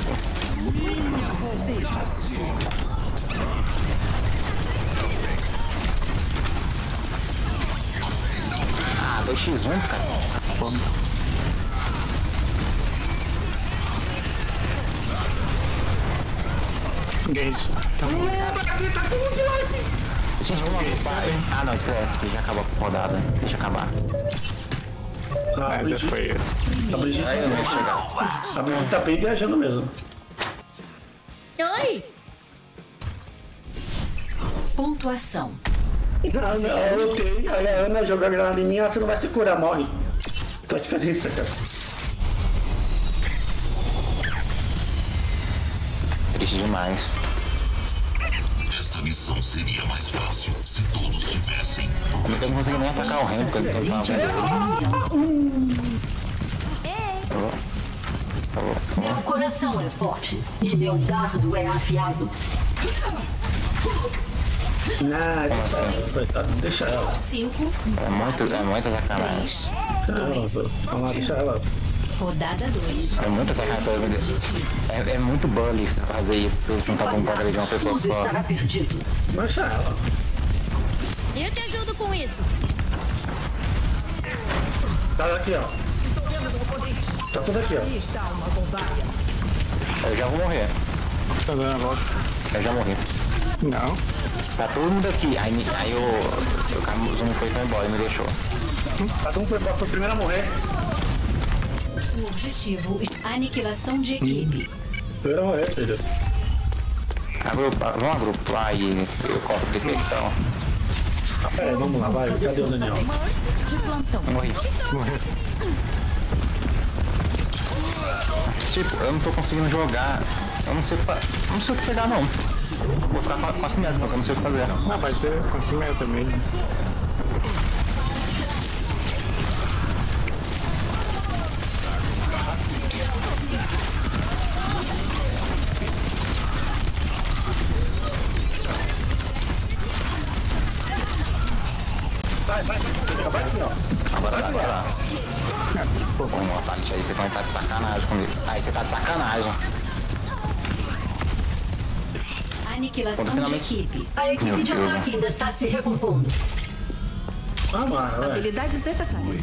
Ah, 2x1, cara. Ninguém. Tá bom. Gente, vamos agrupar. Ah, não, esquece. Já acabou a rodada. Deixa acabar. Ah, Já foi esse. A Brigitte Aí eu não ia chegar. a Brigitte tá bem viajando mesmo. Oi! Pontuação. Ah, não, eu lutei. Aí a Ana joga a granada em mim, você não vai se curar, morre. Qual a diferença, cara? Triste demais. Esta missão seria mais fácil se todos tivessem. Eu não consegui nem atacar o Ren, porque ele tava Meu coração é forte e meu dardo é afiado. Não, coitado, deixa ela. 5, É muita sacanagem. Vamos lá, deixa ela. rodada 2. É muita sacanagem. É muito bully fazer isso, você não tá com conta de uma pessoa Tudo só. estará perdido. Deixa ela. Eu te ajudo com isso. Tá aqui, ó. Tá tudo aqui, ó. Eu já vou morrer. Tá dando a volta. Eu já morri. Não. Tá todo mundo aqui. Aí o Zumi foi embora e me deixou. Cada um foi a primeira a morrer. O objetivo: aniquilação de equipe. Primeira a morrer, filho. Vamos agrupar e eu corto de questão. Pera aí, vamos lá, vai. Cadê o Daniel? De plantão. Morri. Tipo, eu não tô conseguindo jogar. Eu não sei o que pegar não. Vou ficar com assim mesmo, porque eu não sei o que fazer. Ah, vai ser com esse meio também. Vai. Vai aqui, ó. Agora vai lá. Pô, Mortality aí, você também tá de sacanagem comigo. Aí você tá de sacanagem. Aniquilação Quando de finalmente- equipe. A equipe Meu de Deus. ataque ainda está se recompondo. Vamos lá, vai. Habilidades necessárias.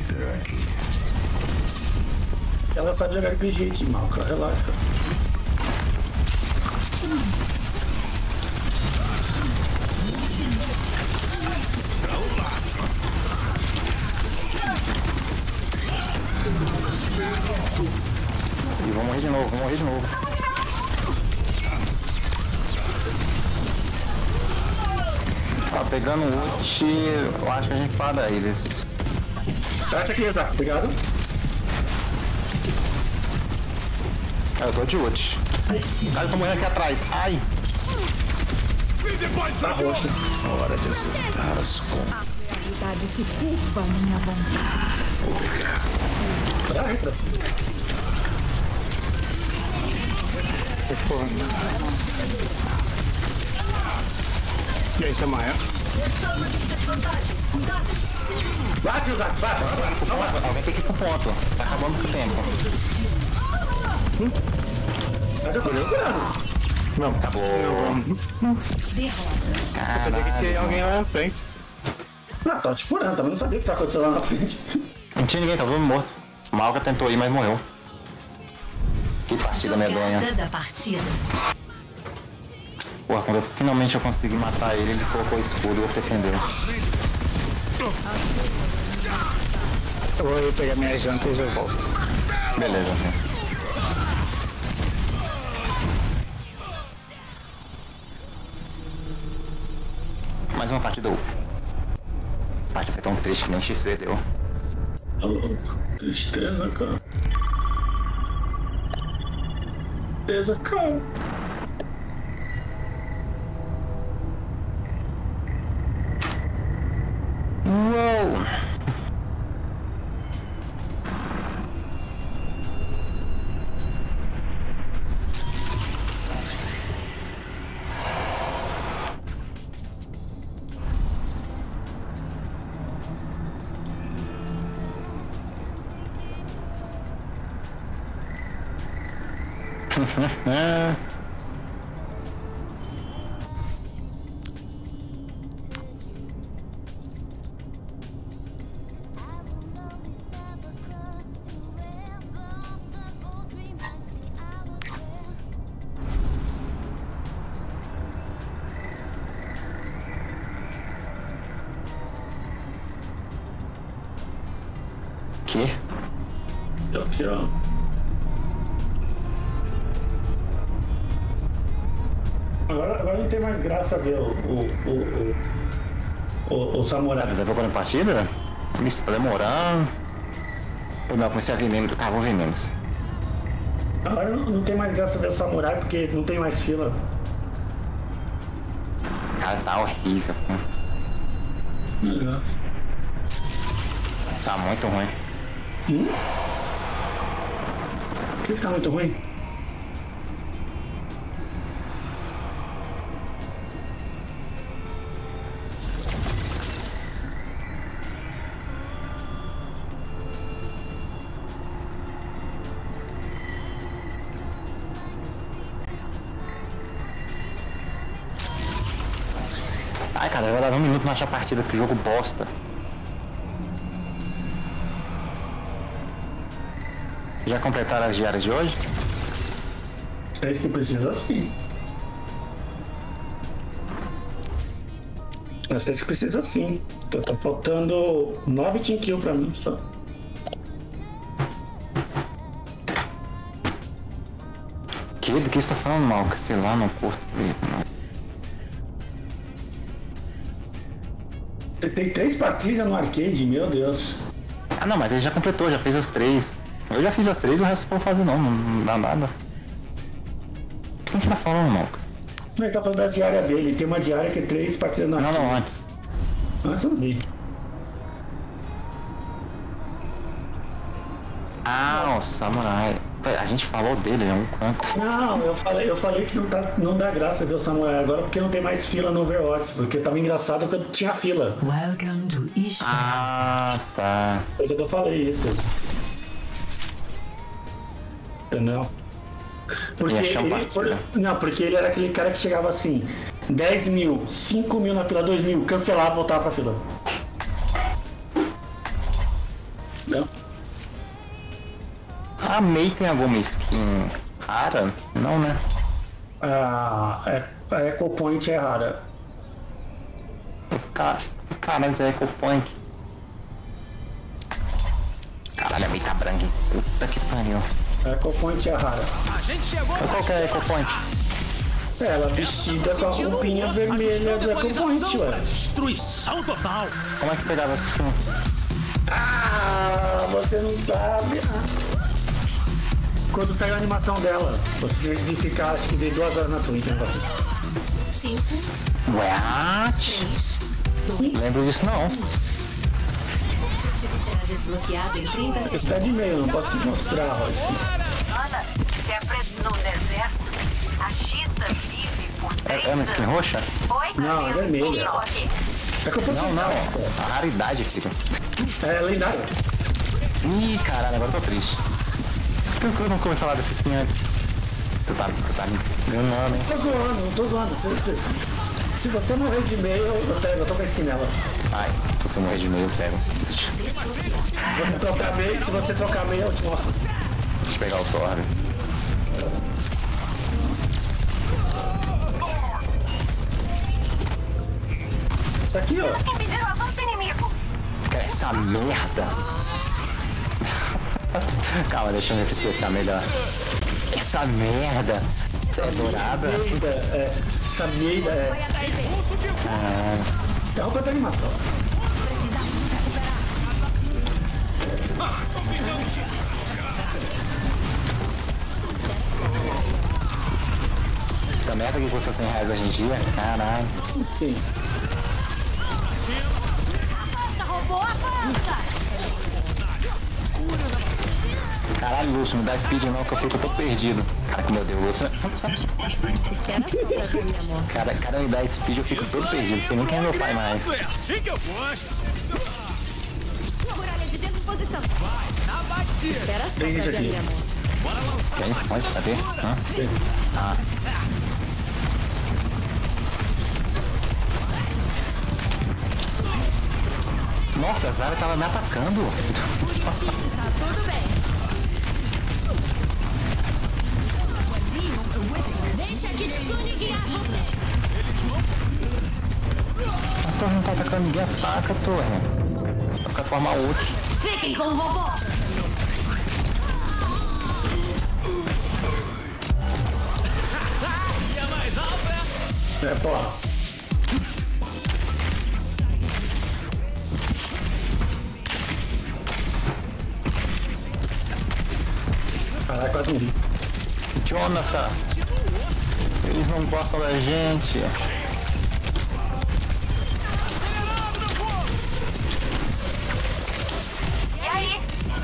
Ela sabe jogar RPG, mal, cara. Relaxa. E vou morrer de novo, vou morrer de novo. Tá pegando o ult, eu acho que a gente para eles. Tá aqui, tá? Obrigado. Eu tô de ult. Cara, eu tô morrendo aqui atrás. Ai! Tá roxo. Hora de acertar as contas. A realidade se curva à minha vontade. Tá, entra. E aí, Samuel? Bate, Zac, bate. Alguém tem que ir pro ponto. Tá acabando com o tempo. Eu tô jogando. Não, Acabou. Tem que ter alguém lá na frente. Não, tô te furando, também não sabia o que tá acontecendo lá na frente. Não tinha ninguém, tá todo mundo morto. O Malca tentou ir, mas morreu. Que partida medonha. Jogada da partida. Porra, quando finalmente eu consegui matar ele, ele colocou o escudo e defendeu. Eu vou ir pegar minhas jantas e eu volto. Beleza, filho. Mais uma partida UP. A partida foi tão triste que nem XP deu. Tá louco. Tristeza, cara. Tristeza, cara. Uou! Que? Aqui, ó. Agora não tem mais graça ver o samurai. Você tá procurando partida? Isso tá demorando. Eu não comecei a ver menos. Ah, vou ver menos. Agora não tem mais graça ver o samurai porque não tem mais fila. Cara, tá horrível. Legal. Tá muito ruim. O que tá muito ruim? Ai, cara, vai dar 1 minuto pra achar a partida, que jogo bosta. Já completaram as diárias de hoje? É isso que precisa sim. As três que precisa sim. Tá faltando 9 team kill pra mim só. Do que você tá falando mal? Que sei lá, não curto dele, não. Tem 3 partidas no arcade, meu Deus. Ah não, mas ele já completou, já fez as 3. Eu já fiz as 3, o resto eu vou fazer não dá nada. Quem você tá falando, mal? Não, ele tá falando da diária dele. Tem uma diária que é 3 partidas no arcade. Não, antes. Antes eu vi. Ah, o Samurai. A gente falou dele em um canto. Não, eu falei que não dá graça ver o Samurai agora porque não tem mais fila no Overwatch. Porque tava engraçado quando tinha fila. Welcome to East. Ah, tá. Foi que eu falei isso. Entendeu? Porque porque ele era aquele cara que chegava assim, 10 mil, 5 mil na fila, 2 mil, cancelava, voltava pra fila. Entendeu? A Mei tem alguma skin rara? Não, né? A Echo Point é rara. Caralho, isso é Echo Point. Caralho, a meio tá branca. Puta que pariu. Echo Point é rara. A gente chegou. Qual que é a Echo Point? Ela vestida com a roupinha vermelha do Echo Point, ué. Destruição total. Como é que pegava assim? Ah, você não sabe. Quando saiu a animação dela, você tem que ficar, acho que de 2 horas na Twitch, né? 5, What? 2, Lembro disso não. o objetivo será desbloqueado em 30 Você segundos. tá de meio, não posso te mostrar, Royce. Ana, se é preso no deserto, a Chita vive por 3 É uma skin anos. roxa? Não, é vermelha. É que eu tô Não. A raridade, filho. É lendária. Ih, caralho, agora eu tô triste. Por que eu nunca ouvi falar dessa skin antes? Tu tá me enganando, hein? Não tô zoando. Se você morrer de meio, eu pego, eu tô com a skin nela. Ai, se você morrer de meio, eu pego. Se você trocar meio, eu te mostro. Deixa eu pegar o Thor. Isso aqui, ó. Que pediram avanço inimigo. Essa merda. Calma, deixa eu me expressar melhor. Essa merda. Essa é dourada. Essa merda é. É roupa de animação. Essa merda que custa R$100 hoje em dia? Caralho. Sim. Roubou a pança! Caralho, Lúcio, me dá speed não que eu fico todo perdido. Cara, que meu Deus, Lúcio. Espera só pra ver, meu amor. Cara me dá speed, eu fico todo perdido. Sei nem quem é meu pai mais. É assim que eu gosto. Muralha de dentro em posição. Na batida. Espera só pra Tem isso ver, aqui. meu amor. Quem? Pode saber? Hã? Ah. Nossa, a Zara tava me atacando. Tá tudo bem. Deixa a Kitsune guiar você. A torre não tá atacando ninguém, ataca a torre. Vai ficar formar outro. Fiquem com o robô. E é mais alta, É, pô. Caraca, quase morri. Jonathan, eles não gostam da gente. E aí?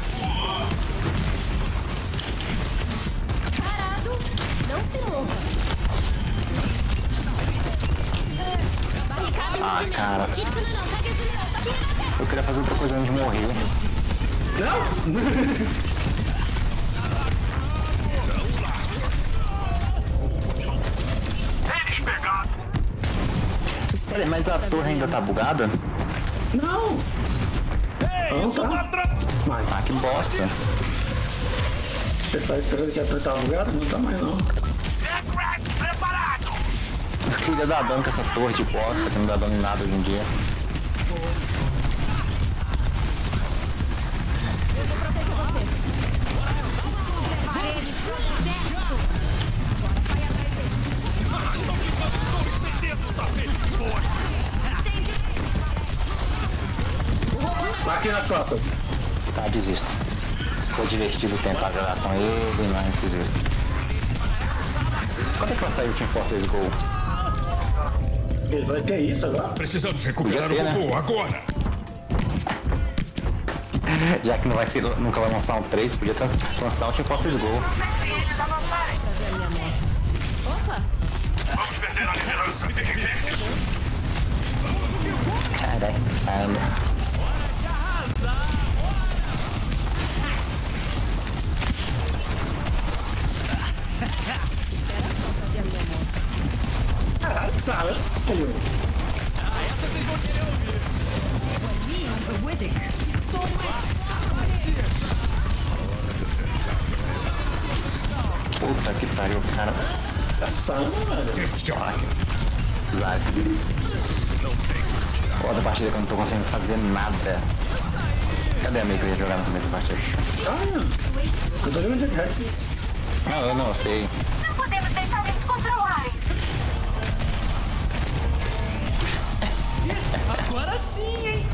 Parado. Não se mova. Barricada Ah, cara. Kitsune não, Kagetsune não. Tá vindo na terra. Eu queria fazer outra coisa antes de morrer. Não! Eles pegaram. Peraí, mas a torre ainda tá bugada? Não! Não tá. Mas Ah, que bosta. você tá esperando que apertar o lugar? Não tá mais não. Preparado. Eu queria dar dano com essa torre de bosta, que não dá dano em nada hoje em dia. Aqui na tropa. Tá, desisto. Foi divertido tentar jogar com ele, mas desisto. Quando é que vai sair o Team Fortress Go? Ele vai ter isso agora? Precisamos recuperar Podia ter, o robô agora. Já que não vai ser, nunca vai lançar um 3, podia lançar um Team Fortress Go. Eles avançarem. Vamos perder a liderança. Caralho, caramba. Caralho, Sara. Caiu. essa vocês vão querer ouvir. Puta que pariu, cara. Sara, velho. Zack. foda a partida que eu não tô conseguindo fazer nada. Cadê a meio que eu ia jogar no começo da partida? Eu tô jogando de resto. Não, eu não sei. Não podemos deixar eles continuarem. Agora sim, hein?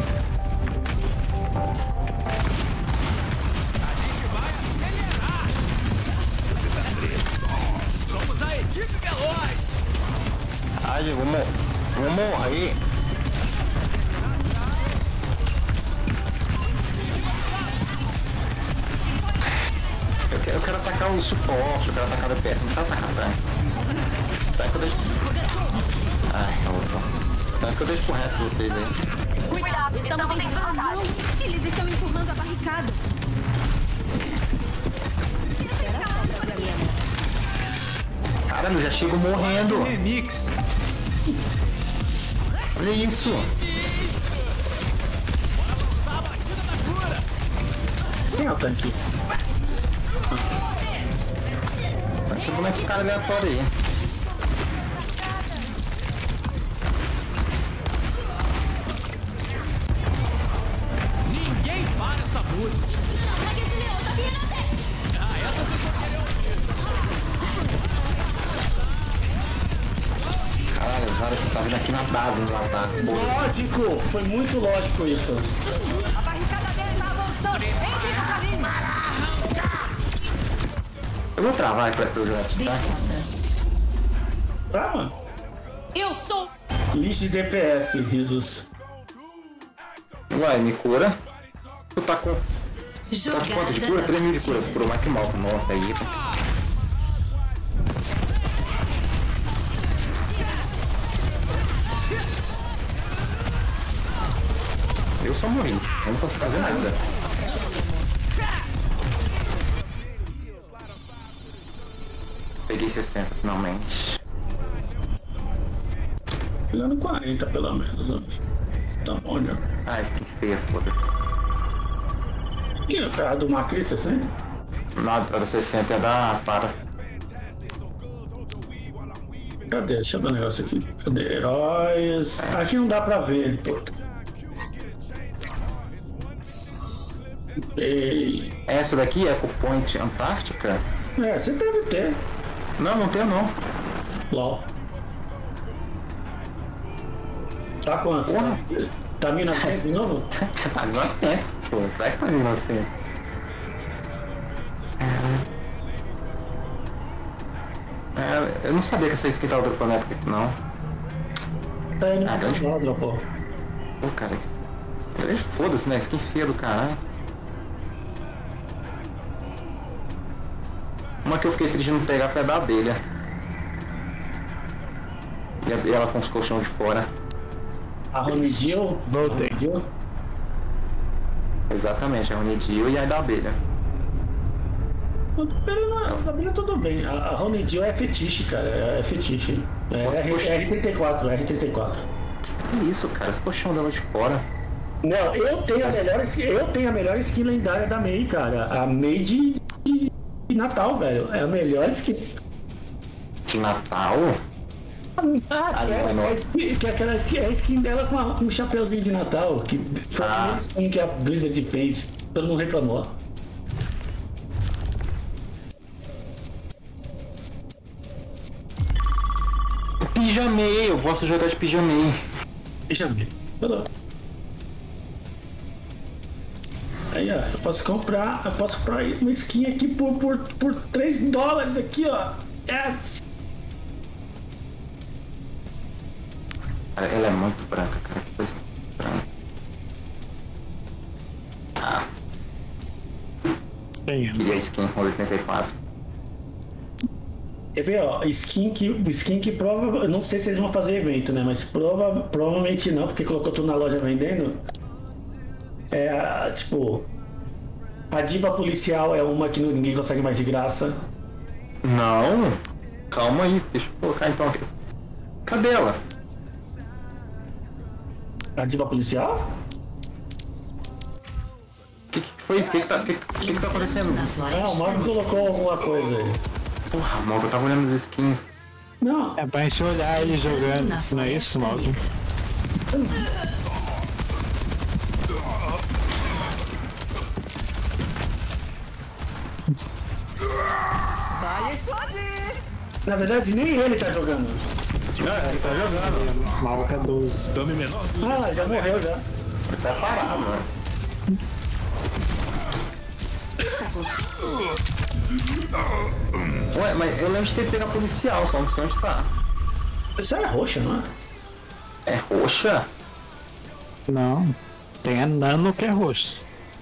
A gente vai acelerar. Somos a equipe veloz. Ai, eu vou morrer. Eu quero atacar o suporte, eu quero atacar o DPS, não quero atacar, tá? Tá que eu deixo... Ai, eu vou... Tá que eu deixo pro resto de vocês aí. Cuidado, estamos em desvantagem. Eles estão empurrando a barricada. Caralho, eu já chego morrendo. Remix. Olha isso. Bora lançar a batida da cura. Quem é o tanque? Que boneco cara aleatório aí. Ninguém para essa música. Ah, essa vocês vão querer ouvir. Caralho, Zara, você tá vindo aqui na base me matar. Lógico! Foi muito lógico isso. A barricada dele tá avançando. Entre na cabine. Eu vou travar pra eu jogar, tá? Trava? Eu sou... List de DPS, risos. Vai, me cura. Tu tá com... Tá com quanto de cura? 3.000 de cura. Curou mais que mal. Nossa, aí... Eu só morri. Eu não posso fazer nada. Peguei 60 finalmente. Pegando 40 pelo menos. Tá bom, já. Ah, skin feia, foda-se. E o cara do Macri 60? Nada, da 60 é da Fara. Cadê? Deixa eu ver um negócio aqui. Cadê? Heróis. Aqui não dá pra ver, pô. Ei. Essa daqui é Echo Point Antártica? É, você deve ter. Não, não tenho não. LOL. Tá quanto? Porra. Tá 1900 de novo? Tá 1900, pô. Será que tá 1900? Eu não sabia que essa skin tava dropando na época, não. Tá indo pra quadra, pô. Pô, cara. Foda-se, né? Skin feia do caralho. Uma que eu fiquei triste de não pegar foi a da abelha. E ela com os colchões de fora. A Ronidil? Voltei. Exatamente, a Ronidil e a da abelha. A abelha tudo bem. A Ronidil é fetiche, cara. É fetiche. É R34, R34. Que isso, cara? Esse colchão dela de fora. Não, eu tenho a melhor skin lendária da Mei, cara. A Mei de Natal, velho. É a melhor skin. De Natal? Aquela skin, é a skin dela com um chapeuzinho de Natal. Que foi a skin que a Blizzard fez. Todo mundo reclamou. Pijamei, eu posso jogar de pijamei. Pijamei. Aí, ó, eu posso comprar uma skin aqui por $3 aqui, ó. Yes. Cara, ela é muito branca, cara. Que coisa branca. Ah. E a skin com 84. Quer ver, ó, skin que prova, eu não sei se eles vão fazer evento, né, mas provavelmente não, porque colocou tudo na loja vendendo. É, tipo, a diva policial é uma que ninguém consegue mais de graça. Não, calma aí, deixa eu colocar então aqui. Cadê ela? A diva policial? Que foi isso? O que tá acontecendo? Ah, o Marco colocou alguma coisa aí. Porra, Malco, eu tava olhando as skins. Não. É pra gente olhar ele jogando, não é isso, Malco? Vai explodir! Na verdade, nem ele tá jogando. Ele tá jogando. Maluco é 12. Dame menor. Ah, já morreu já. Ele tá parado, né? Ué, mas eu lembro de ter pego a policial, só não sei onde tá. Isso é roxa, não é? É roxa? Não. Tem a nano que é roxo.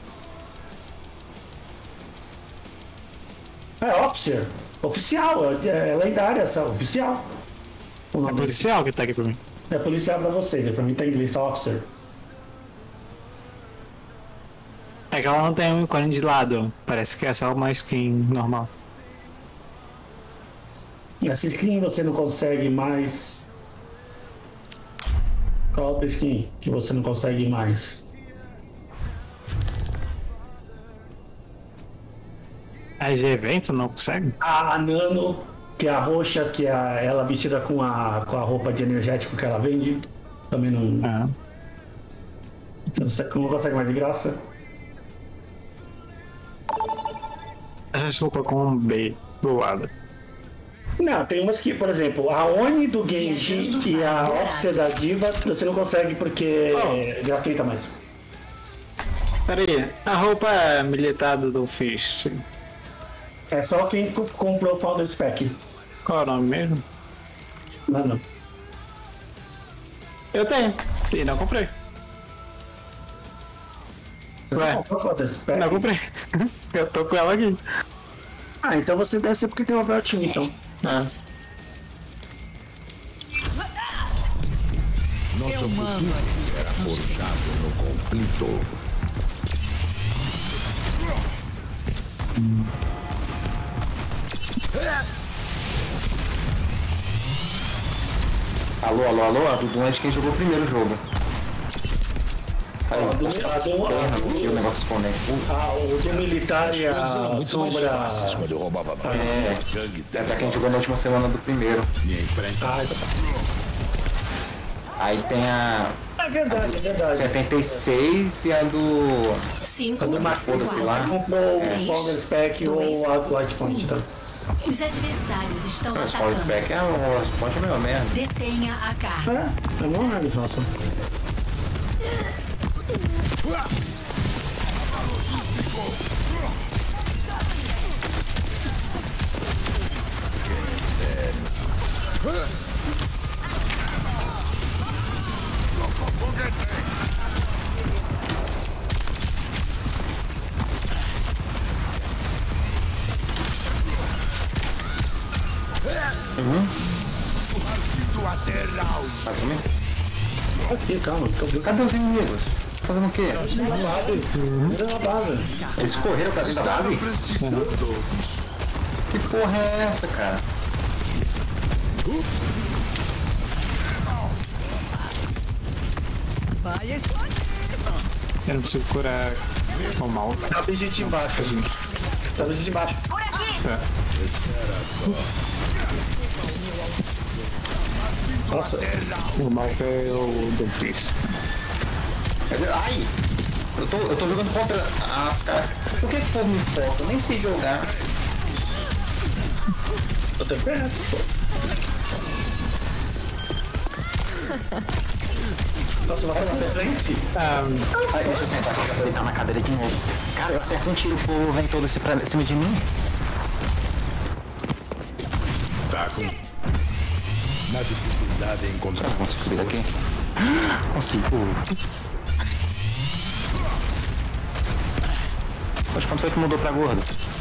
É officer. Oficial, é lendária essa, oficial. O É nome policial que tá aqui pra mim. é policial pra vocês, pra mim tá em inglês, tá officer. É que ela não tem um ícone de lado. Parece que é só uma skin normal. Essa skin você não consegue mais. Qual outra skin que você não consegue mais? A de evento não consegue? A Nano, que é a roxa, que é ela vestida com a roupa de energético que ela vende. Também não. Ah. Você não consegue mais de graça? Essa roupa com um B voada. Não, tem umas que, por exemplo, a Oni do Genji e a Officer da Diva você não consegue porque é gratuita mais. Peraí, a roupa militar do Fist. É só quem comprou o Founder Spec. Qual é o nome mesmo? Não. Eu tenho. E não comprei. Ué, Comprou o Founder Spec? não comprei. Eu tô com ela aqui. Ah, então você deve ser porque tem uma Veltinha, então. Ah. Nosso futuro será forjado no conflito. Alô, a Dudu é de quem jogou o primeiro jogo. Caiu. O negócio esconde. O do militar e a Muito mais sombra. fáceis quando eu roubava banco. É pra quem jogou na última semana do primeiro. Me enfrenta. Aí tem a É verdade, é verdade. 76 e a do... 5, A do Foda-se lá. comprou o Founder Spec ou a Light Point, então. Os adversários estão Mas o atacando. Pack é o ponte é meio merda. Detenha a carga. É não é, nossa. Faz comigo? Aqui, calma. Cadê os inimigos? Fazendo o quê? Na base. Eles correram pra dentro da base? Que porra é essa, cara? Vai explodir! Eu não consigo curar o mal. Tá bem gente embaixo, gente. Tá bem gente embaixo. Por aqui! Nossa. O mal é o do Fist. Ai! Eu tô jogando contra... Ah, cara. Por que o povo me foca? Eu nem sei jogar. Tô até perto, pô. Nossa, vai fazer frente? Ai, deixa eu sentar, só pra deitar na cadeira de novo. Cara, eu acerto um tiro, o povo vem todo esse pra cima de mim. Tá com... Na dificuldade em encontrar... Será que eu consigo subir daqui? Consigo. Poxa, quando foi que mudou pra gordo?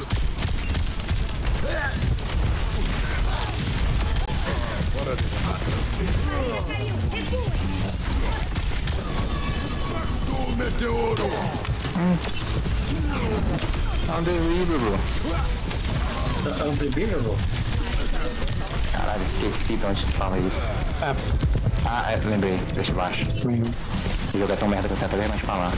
Meteoro! Unbelievable. Unbelievable? Caralho, esqueci de onde fala isso. Lembrei, deixa embaixo. Esse jogo é tão merda que eu tenho até vergonha de falar.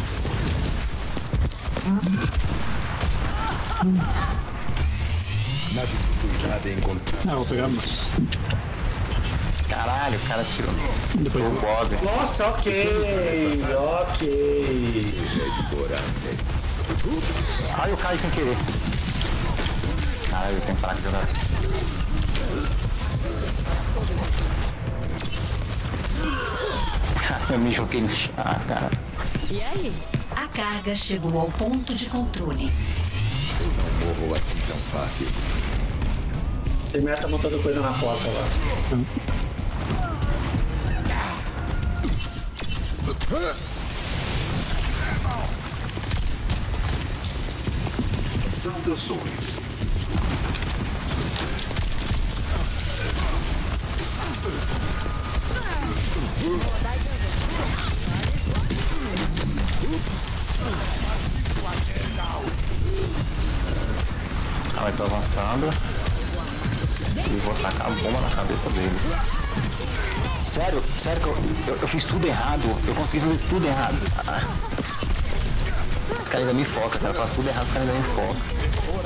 Na dificuldade em encontrar... Não, vou pegar mais. Caralho, o cara tirou o Bob. Nossa, ok. Ai, eu caí sem querer. Caralho, eu tenho que parar de jogar. Eu me joguei no chão, cara. E aí? A carga chegou ao ponto de controle. Eu não morro assim tão fácil. Tem meta montando coisa na porta lá. Saudações. Ah, eu tô avançando. E vou tacar a bomba na cabeça dele. Sério que eu fiz tudo errado. Eu consegui fazer tudo errado. Os caras ainda me focam, cara. Eu faço tudo errado, os caras ainda me focam.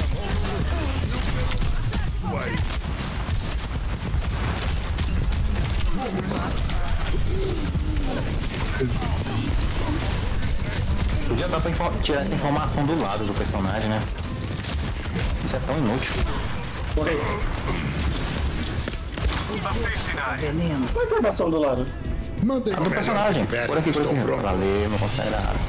Podia dar pra tirar essa informação do lado do personagem, né? Isso é tão inútil. Morrei. Veneno. Qual a informação do lado? Mandei do personagem. Por aqui. Valeu, não consegue dar nada.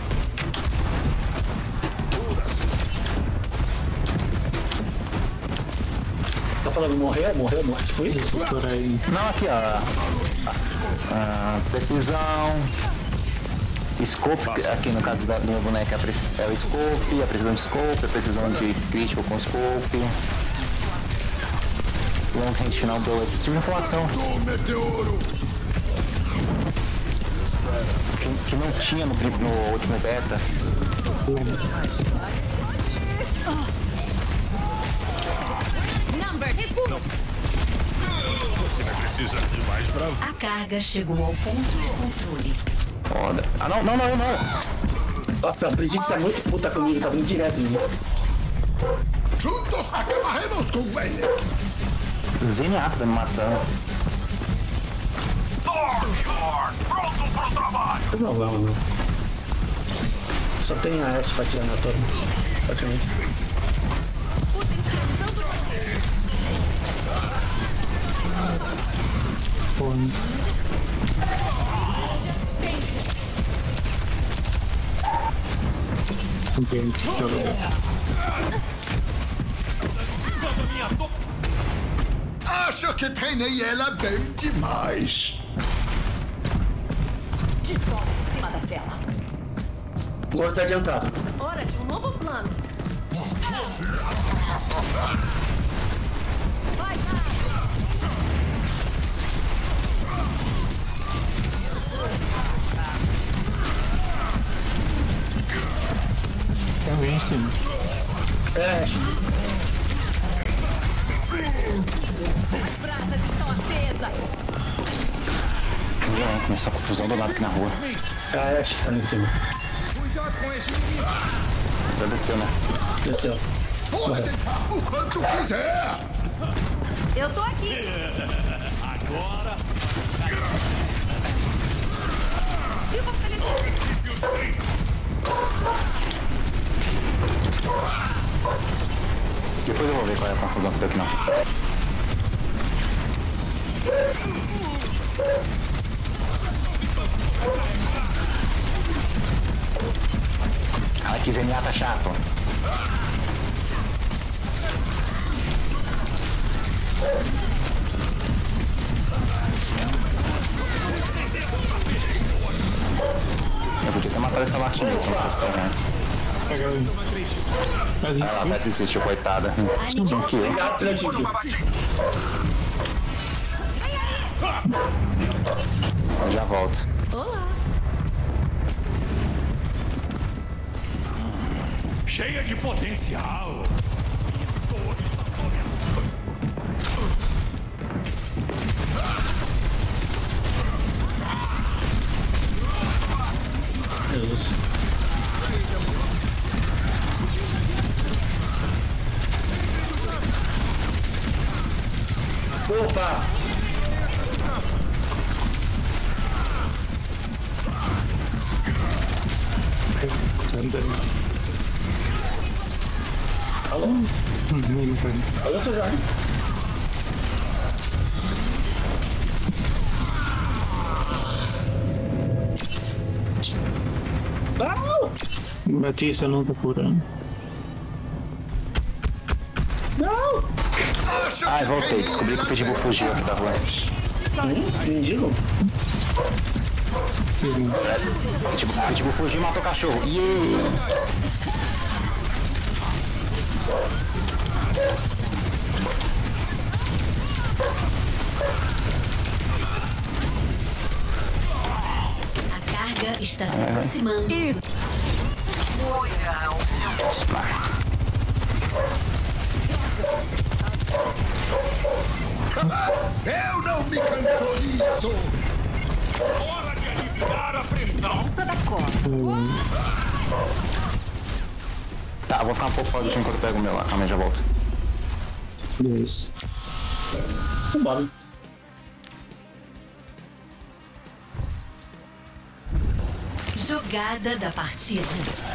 Tá falando morrer? Tipo isso? Por aí. Não, aqui ó. Precisão. Scope, aqui no caso da minha boneca é o scope, a precisão de scope, a precisão de crítico com scope. Long range final deu esse tipo de informação. Que não tinha no último beta. Você vai precisar de mais pra... A carga chegou ao ponto de controle. Foda. Ah, não. Nossa, a Brigitte tá muito puta comigo, tá vindo direto em mim. Juntos acabaremos com eles. Zeniato tá me matando. Pronto pro trabalho! Não. Só tem a Ashe pra tirar na torre. Praticamente. Acho que treinei ela bem demais. De fora, em cima da cela. O gordo tá adiantado. Hora de um novo plano. Vai. Tem alguém em cima. As brasas estão acesas. Começou a confusão do lado aqui na rua. A Ashe tá ali em cima. Já desceu, né? Desceu. Pode tentar o quanto quiser. Eu tô aqui. Agora... Tipo feliz. Depois eu vou ver qual é a confusão que deu aqui não. Cara, que zenyatta chato. Eu podia ter matado essa Martinez, não fosse. Ela até desistiu, coitada. Não que eu. Eu já volto. Olá. Cheia de potencial. Opa! Alô? Alô, seu Jorge? Não! Batista não tá curando. Não! Ai, voltei. Descobri que o Pitbull fugiu aqui da rua. Mendigo? Pitbull fugiu e matou o cachorro. Yeah! A carga está se aproximando. Isso. Eu não me canso disso! Hora de aliviar a pressão! Volta da corda. Tá, vou ficar um pouco fora do time enquanto eu pego o meu lá. Calma aí, já volto. Isso. Vambora. Jogada da partida.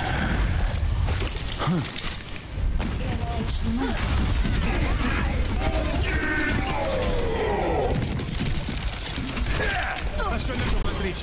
Acionando a matriz.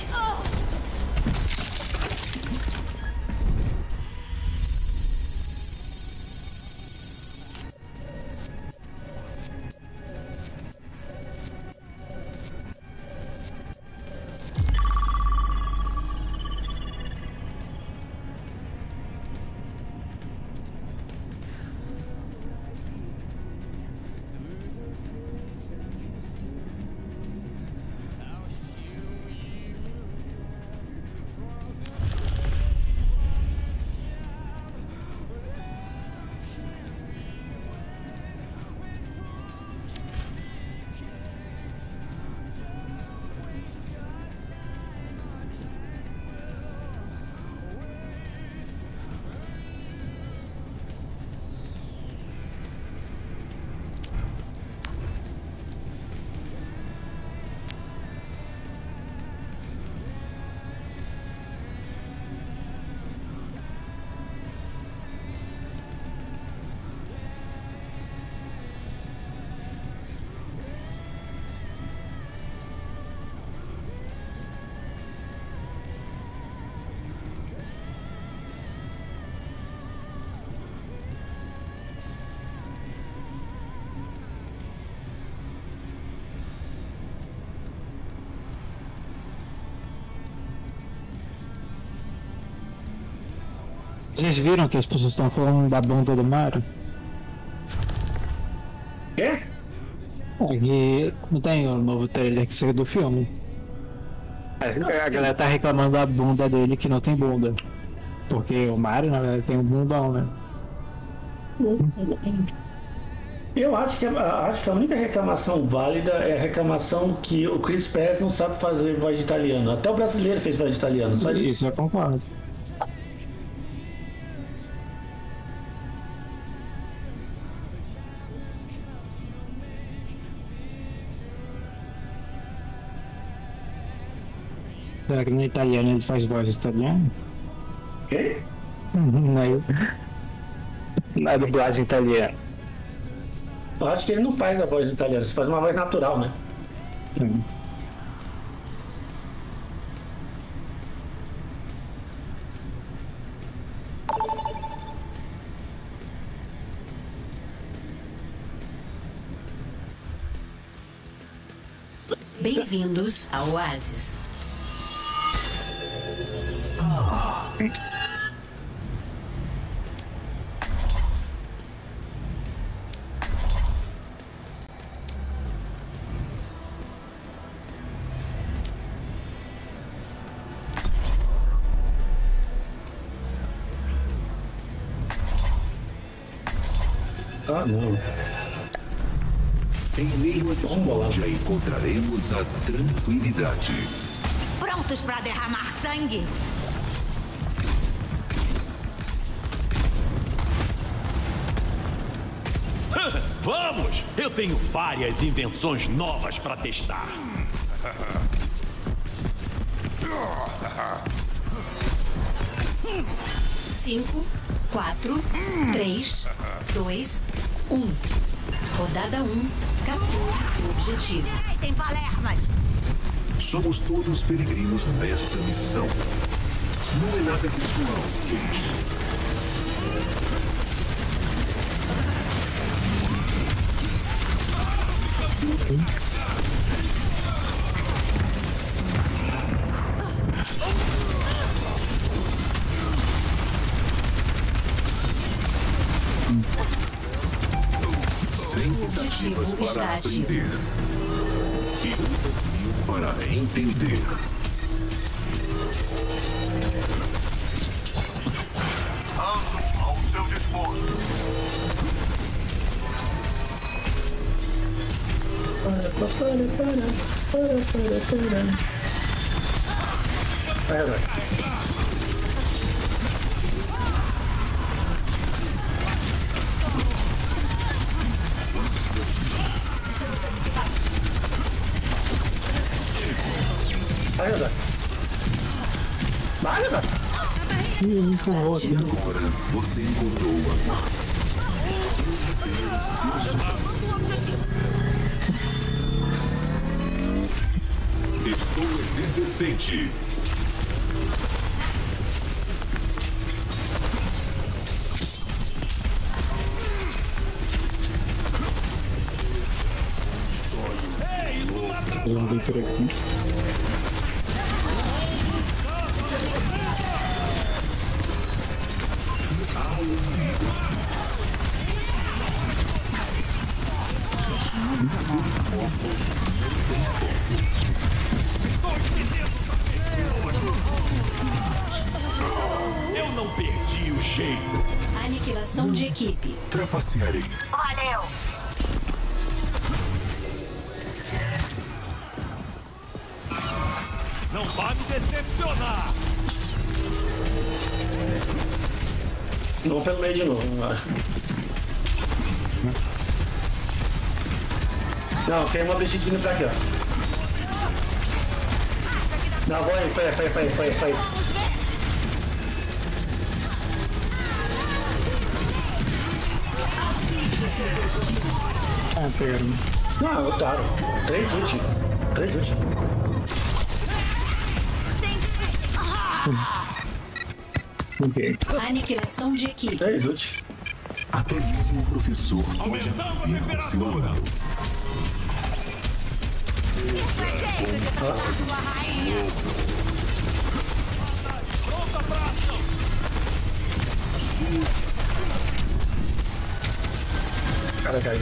Vocês viram que as pessoas estão falando da bunda do Mario? Quê? Aqui não tem o novo trailer que saiu do filme. A galera tá reclamando da bunda dele que não tem bunda. Porque o Mario, na verdade, tem um bundão, né? Eu acho que a única reclamação válida é a reclamação que o Chris Pratt não sabe fazer voz de italiano. Até o brasileiro fez voz de italiano, só ele. Isso eu concordo. Será que no italiano ele faz voz de italiano? Quê? Não é dublagem italiana. Eu acho que ele não faz a voz de italiano, você faz uma voz natural, né? Sim. Bem-vindos ao Oasis. Ah, não. Em meio à discórdia encontraremos a tranquilidade. Prontos para derramar sangue? Vamos! Eu tenho várias invenções novas para testar. 5, 4, 3, 2, 1. Rodada 1. Captura o objetivo. Tem palermas. Somos todos peregrinos nesta missão. Não é nada pessoal, Kate. Sem tentativas para aprender e um desafio para entender. Ando ao seu dispor. E agora você encontrou a paz. Estou efervescente. Tem um Victor aqui. Eu não perdi o jeito. Aniquilação de equipe. Trapacearei. Valeu. Não vai me decepcionar. Vou pelo meio de novo, eu acho. Não, tem uma bicha indo pra aqui, ó. Não, vai aí. Ah, pegaram. Não, otário. 3 ult. Ok. Aniquilação de equipe. 3 ult. Até mesmo o professor Aumentando a temperatura. seu lado. Pronta pra ação. Cara, caiu.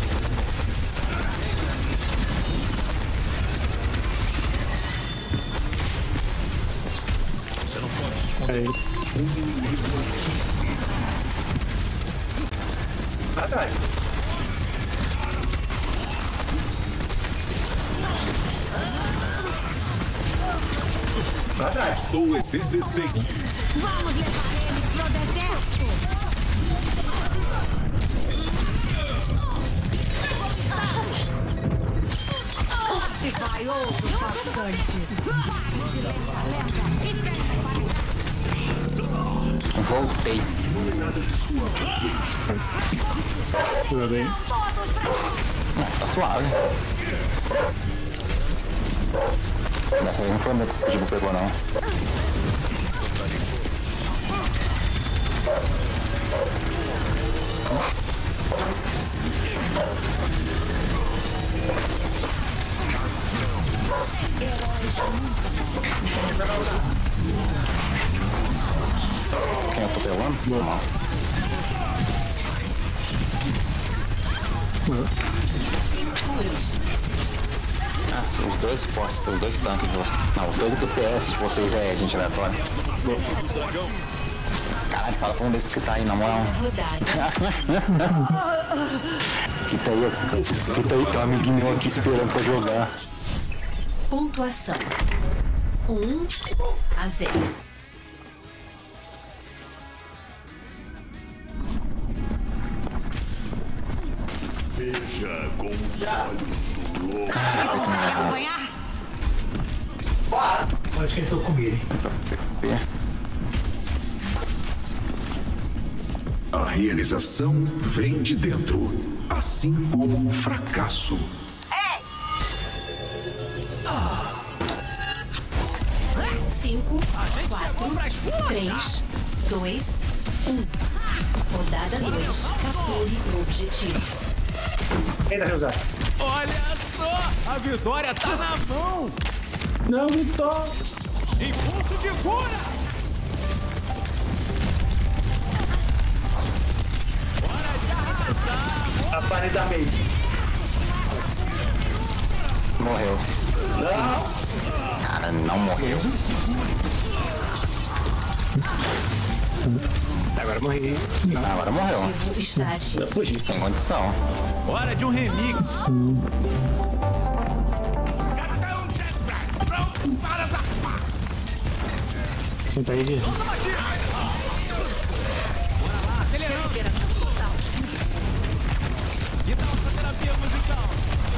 Você não pode se esconder. Aí. Atrás. Atrás. Estou efervescente. Vamos levar eles pro deserto. Se vai outro passante. Voltei. Tudo bem? Tá suave. Dessa vez não foi o meu que o Gibo pegou, não. Quem eu tô pelando? Não. Ah, os dois fortes, os dois tanques. Não, os dois DPS de vocês é gente aleatória. Caralho, fala pra um desses que tá aí, na moral. Que tá aí, tem um amiguinho meu aqui esperando pra jogar. Pontuação 1-0. Veja com os olhos do louco. Você consegue acompanhar? Acho que ele tô com ele. A realização vem de dentro, assim como o fracasso. 5, 4, 3, 2, 1. Rodada 2. Capture o objetivo. Quem vai usar? Olha só! A vitória tá na mão! Não, Vitória! Impulso de cura! Hora de arrasar! Aparentemente. Morreu. Não! Cara, não morreu. Agora morri. Não, agora morreu. Eu fugi. Tem condição. Hora de um remix. Pronto para zarpar! Senta aí, Gui. Acelerando. Que tal essa terapia musical?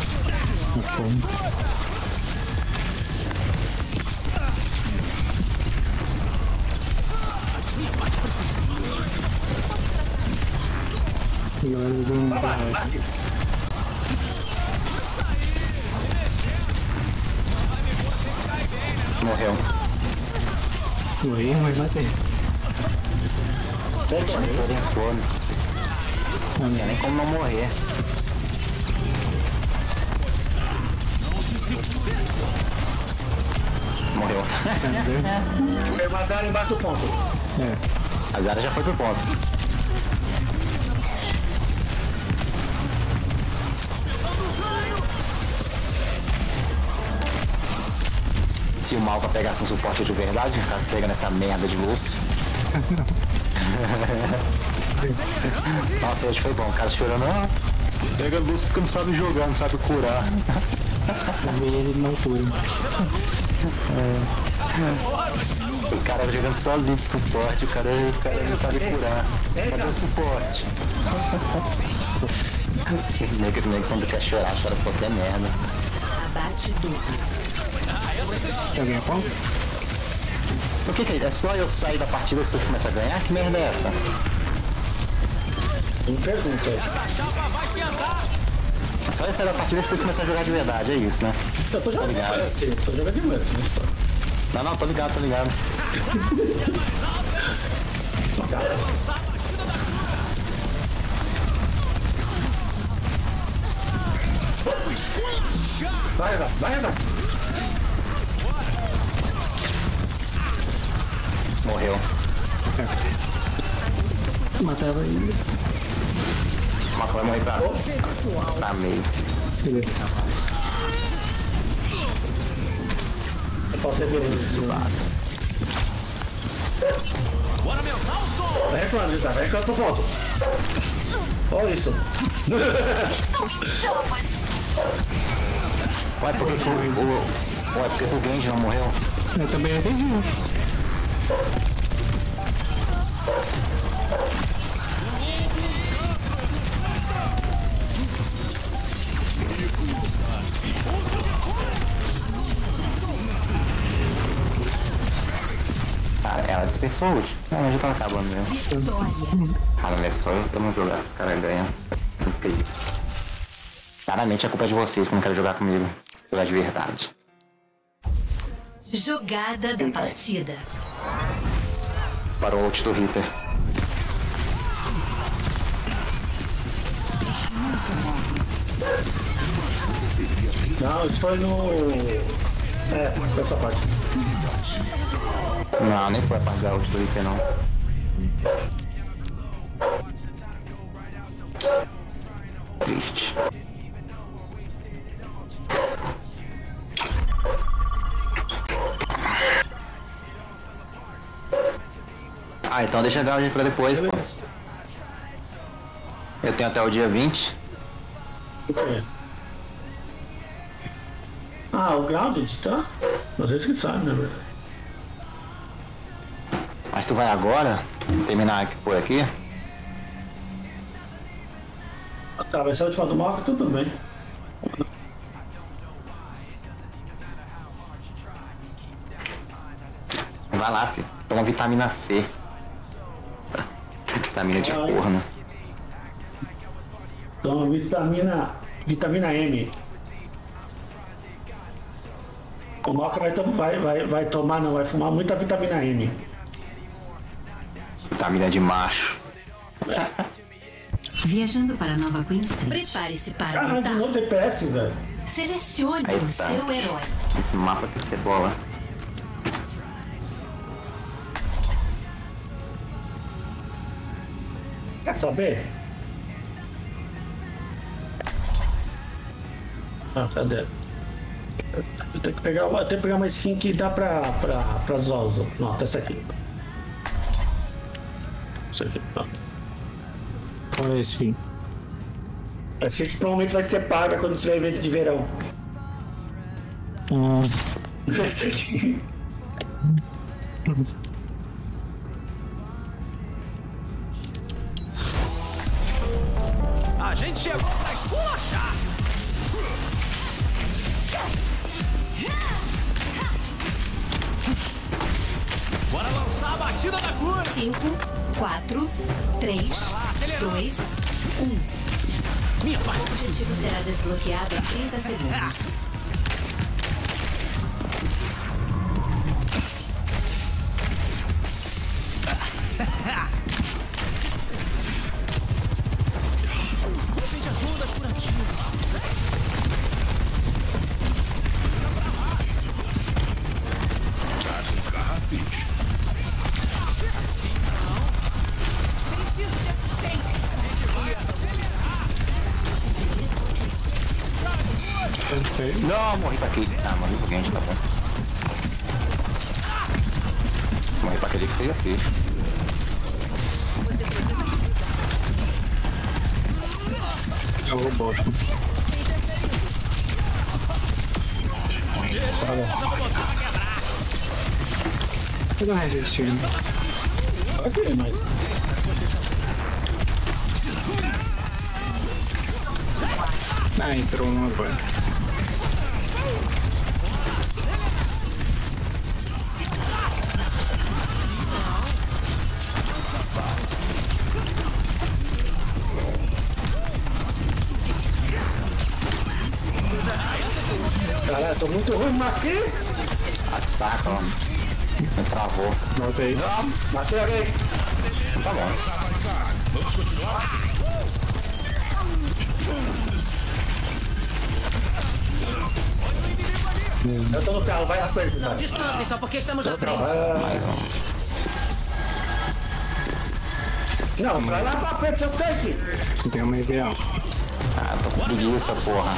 Morreu. Morri, mas matei. Não tinha nem como não morrer. Morreu. Tem uma Zara embaixo do ponto. A Zara já foi pro ponto. Se o Malta pegasse um suporte de verdade, ficasse pegando essa merda de Lúcio. Nossa, hoje foi bom. O cara chorando, pega Lúcio porque não sabe jogar, não sabe curar. Ele não cura. O cara jogando sozinho de suporte, o cara não sabe curar. Cadê o suporte? Nego quando quer chorar, chora qualquer merda. Abate duplo. Tem alguém a ponta? O que é? É só eu sair da partida que vocês começam a ganhar? Que merda é essa? Não pergunta. É só eu sair da partida que vocês começam a jogar de verdade, é isso, né? Eu tô jogando. Tô jogando de novo. Não, tô ligado, tô ligado. Vai, vai. Morreu. Matava ele. Esse mapa vai morrer pra meio. Beleza. Eu posso ver isso. Bora aumentar o som! Vai reclamando, tá? Vai reclamando pro ponto. Olha isso. Ué, por que o Genji não morreu? Eu também não entendi. Cara, ela desperdiçou o ult. Não, já tava acabando mesmo. Cara, não é só eu não jogar, esse cara ganha. Claramente a culpa é de vocês que não querem jogar comigo. Jogar de verdade. Jogada da partida. Para o ult do Reaper. Não, isso foi no... foi essa parte. Não, nem foi a parte da ult do Reaper, não. Triste. Ah, então deixa a gente pra depois, pô. Eu tenho até o dia 20. O quê? Ah, o Grounded, tá? Vocês que sabem, na verdade. Mas tu vai agora terminar aqui, por aqui? Ah, tá, vai ser a última do mapa, tudo bem. Vai lá, filho. Toma vitamina C. Vitamina de corno. Toma vitamina M. O Malca vai tomar, não, vai fumar muita vitamina M. Vitamina de macho. Viajando para Nova Queen Street. Prepare-se para Caralho, lutar. não DPS, velho. Selecione Aí o tá. seu herói. Esse mapa tem que ser bola. Quer saber? Ah, cadê? Eu tenho que pegar uma skin que dá pra Zozo. Não, essa aqui. Isso aqui, pronto. Qual é esse fim? Essa aqui provavelmente vai ser paga quando tiver evento de verão. Essa aqui. A gente chegou pra esculachar! Bora lançar a batida da cura! 5, 4, 3, 2, 1. Minha parte. O objetivo será desbloqueado em 30 segundos. Sente as ondas curativas. Tá com carrapicho. Preciso de assistência. Não, morri pra aquele. Ah, morri pra gente, tá bom. Morri pra aquele que você já fez. É o robô. Eu não resistindo. Ok, mas. Ah, entrou uma agora. Caralho, tô muito ruim aqui. Saca, ó. Me travou. Voltei. Matei alguém. Tá bom. Vamos continuar? Eu tô no carro, vai na frente. Não descansem só porque estamos na frente. Mais um. Não, vai lá pra frente, seu tanque. Tem uma ideal. Ah, tô com preguiça, porra.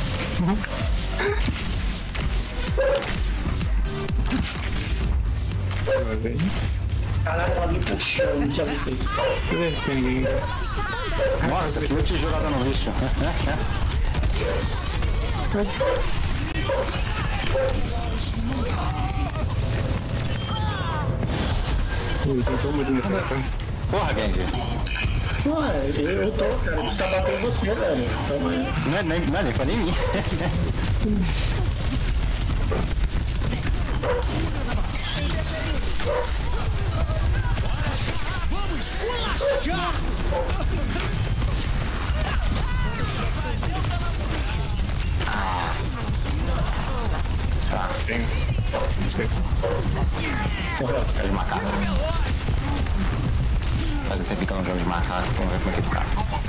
Caralho, ela me puxou, não tinha visto isso. Deixa eu ver se tem ninguém. Nossa, que eu te jogada no lixo. Ui, tem todo mundo nesse lugar. Porra, Genji. Ué, eu tô, cara, precisa bater em você, velho. Toma aí. Não é nem pra nem mim. Vamos esculachar! Tá. Tem. Não sei. É de macaco. Faz um tempo que eu não jogo de macaco, vamos ver como é que fica.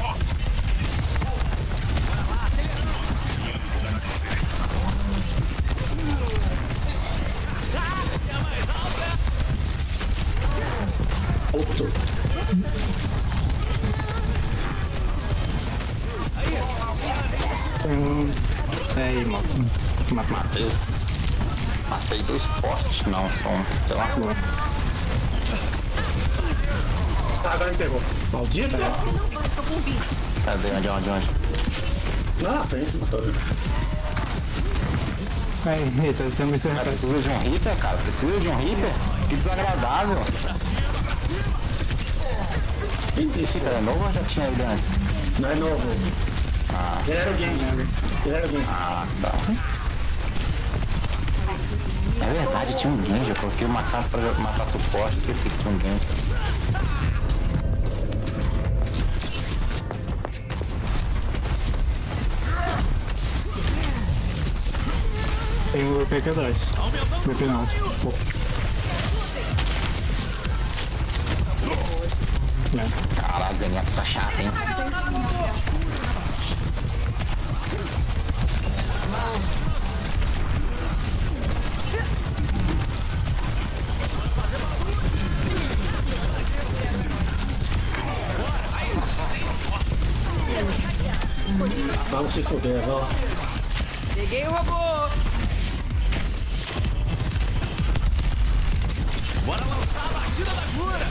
Outro. Aí, mano. Matei. Matei 2 postes, não, só um. Sei lá. Agora me pegou. Maldito. Cadê? Onde? Não, na frente, motor. Aí, eita, temos esse Cara, precisa de um Reaper, cara? Precisa de um Reaper? Que desagradável. Esse cara é novo ou já tinha ele antes? Não é novo. Ah. Ele era o game, né? Ele era o game. Ah, tá. É verdade, tinha um Genji. Eu coloquei o macaco pra matar suporte. Esqueci que tinha um Genji. fica aqui atrás. VP não. Pô. Caralho, Zenyatta tá chato, hein? Vamos se fuder, vamos. Peguei o robô. Bora lançar a batida da cura.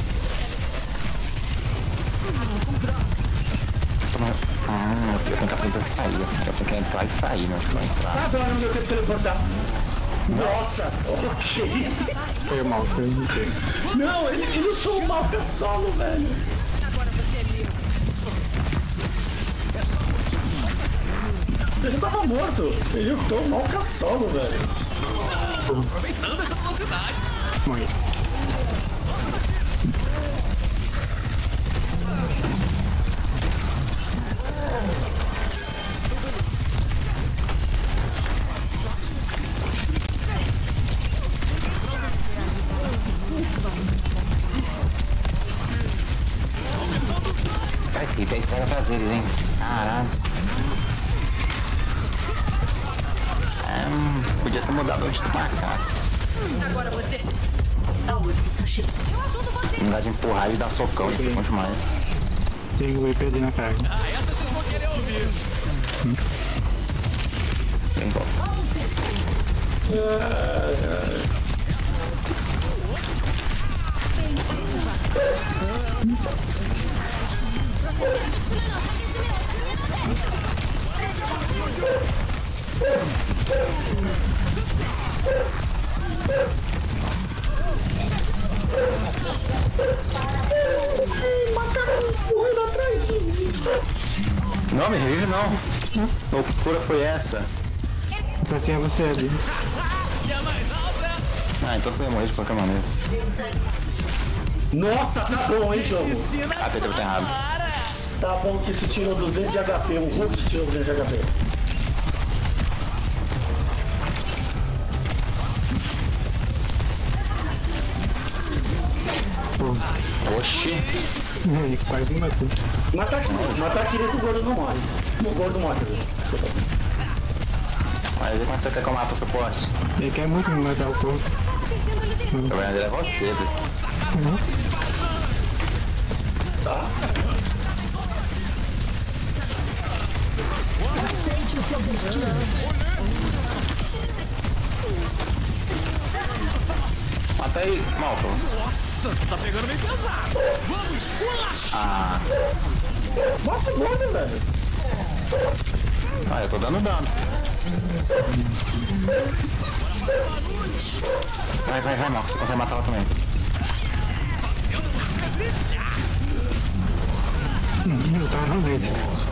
Eu tenho que aprender a sair. Eu tenho que entrar e sair, não só entrar. Tá dando meu tempo teleportar. Nossa, ok. Foi mal, foi inteiro. Não, ele usou o Malca solo, velho. Agora você é meu. Ele tava morto. Ele usou o Malca solo, velho. Aproveitando essa velocidade. Morri. Vai esse hit aí estraga pra eles, hein? Caralho. Podia ter mudado onde tu marcar. Agora você. A Orisa chegou. Eu ajudo você. Em vez de empurrar e dar socão, isso é bom demais. Tem o IP ali na carga. Ah, essa vocês vão querer ouvir. Bem bom. Não, me revive não. Que loucura foi essa? Pra cima você ali. Ah, então tu ia morrer de qualquer maneira. Nossa, tá bom, hein, jogo? Ah, Pedro, tá errado. Tá bom que isso tirou 200 de HP. O Hulk tirou 200 de HP. Oxi. Ele quase me matou. Matar aqui dentro, o gordo não morre. O gordo morre. Mas ele consegue que eu mato o suporte. Ele quer muito me matar o corpo. O problema dele é você, Tá. Aceite o seu destino. Mata aí, Malcolm. Nossa, tá pegando bem pesado. Vamos, esculacha! Ah. Mata o gordo, velho. Ah, eu tô dando dano. Vai, Malcolm. Você consegue matar ela também. Eu tava no meio.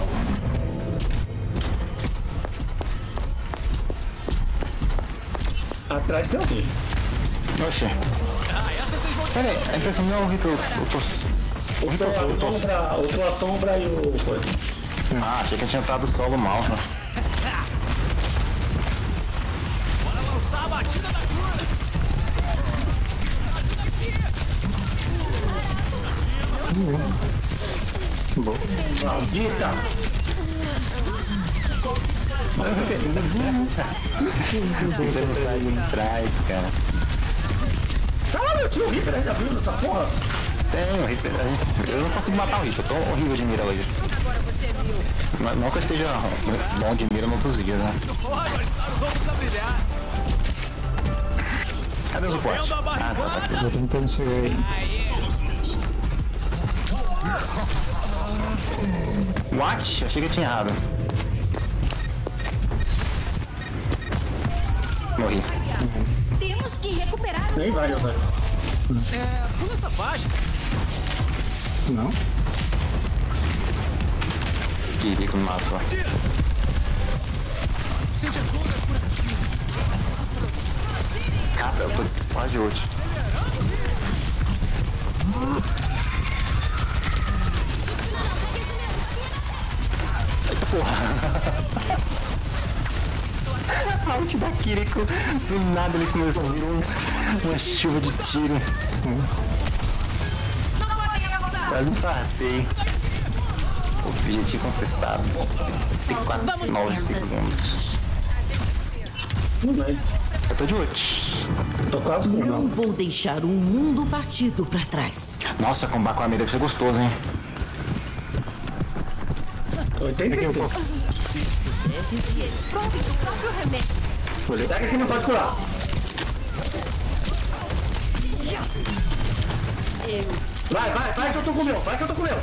Atrás tem alguém. Oxê. Pera aí, a impressão não é horrível. O tua sombra e o... Ah, achei que eu tinha entrado solo mal, né? Bora lançar a batida da cura. Bom. Maldita! Você sai de trás, cara. Caralho, eu tinha um Reaper ainda viu nessa porra? Tem o Reaper. Eu não consigo matar o Reaper, eu tô horrível de mira hoje. Agora você é meu. Não que eu esteja bom de mira no outros dias, né? Vamos a brilhar. Cadê o suporte? Ah, tá aqui. Tô tentando chegar aí. What? Achei que eu tinha errado. Morri. Temos que recuperar. Nem vai, velho. Pula essa página. Não? Queria que me matou. Sente as ondas por aqui. Cara, eu tô quase de ult. Eita porra. A ult da Kiriko, do nada ele começou a virar uma chuva de tiro. Quase infartei. Objetivo conquistado. 9 segundos. Eu tô de ult. Tô quase com Não vou deixar um mundo partido pra trás. Nossa, combar com a Amy deve ser gostoso, hein? 86. Pega aqui, não pode curar. Vai que eu tô com o meu. Vai que eu tô com o meu.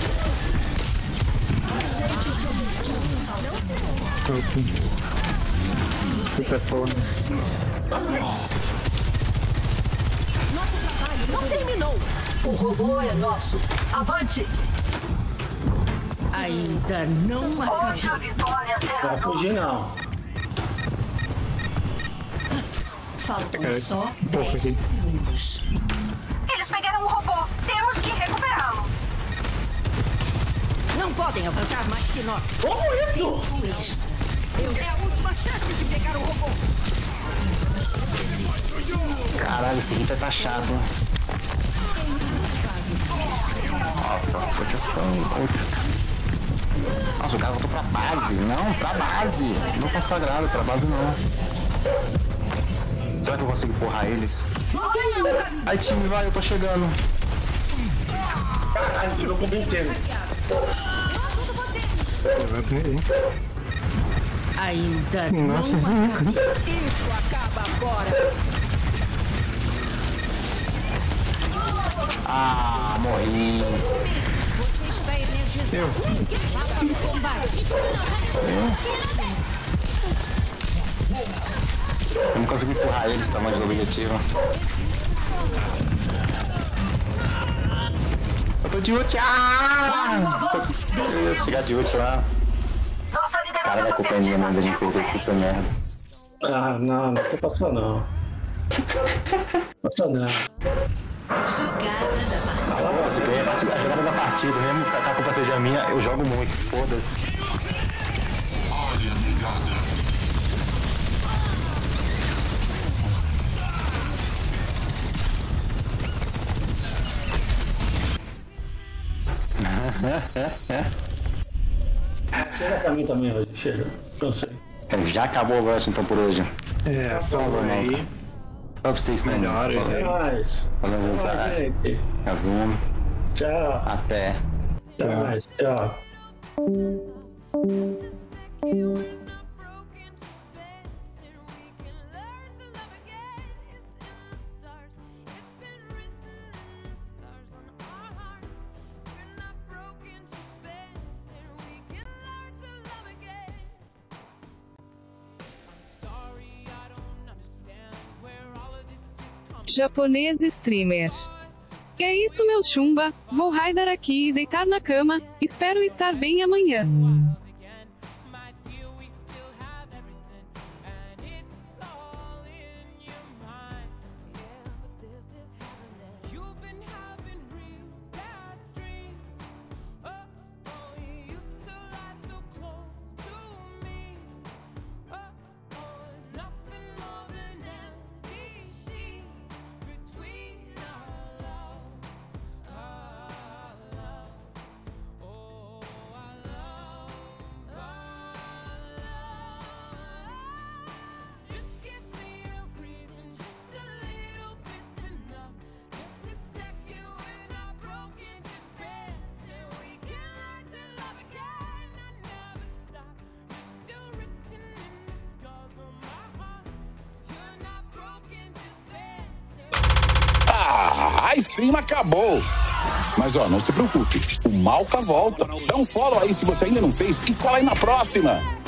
Super fone. Nosso trabalho não terminou. O robô é nosso. Avante! Ainda não Hoje a vitória será Vai fugir, não. Faltam só 10 segundos. Eles pegaram o robô. Temos que recuperá-lo. Não podem avançar mais que nós. Como isso? É a última chance de pegar o robô. Caralho, esse Reaper tá chato, hein? Nossa, o cara voltou pra base. Não, pra base. Não consagrado, pra base não. Será que eu consigo empurrar eles? Aí, time, vai, eu tô chegando. Caralho, tirou o combo inteiro. Ainda Nossa, não acabou. Isso acaba agora. Ah, morri. Você está energizado. Lá para o combate. Eu não consegui empurrar eles pra mais do objetivo. Eu tô de ult. Eu ia chegar de ult lá. Cara, a culpa é minha, mano. A gente perdeu puta merda. Ah, não passou não. Passou não. Jogada da partida. Se ganha a jogada da partida, mesmo que a culpa seja minha, eu jogo muito. Foda-se. Área negada. Chega pra mim também hoje, chega. Cansei. Já acabou o Rush então por hoje. falou aí. Só pra vocês também. Melhores, Até mais. Falando gente. Azul. Tchau. Até. Até mais. Tchau. Japonês streamer. É isso, meu chumba. Vou raidar aqui e deitar na cama. Espero estar bem amanhã. A stream acabou. Mas ó, não se preocupe, o Malca volta. Dá um follow aí se você ainda não fez e cola aí na próxima.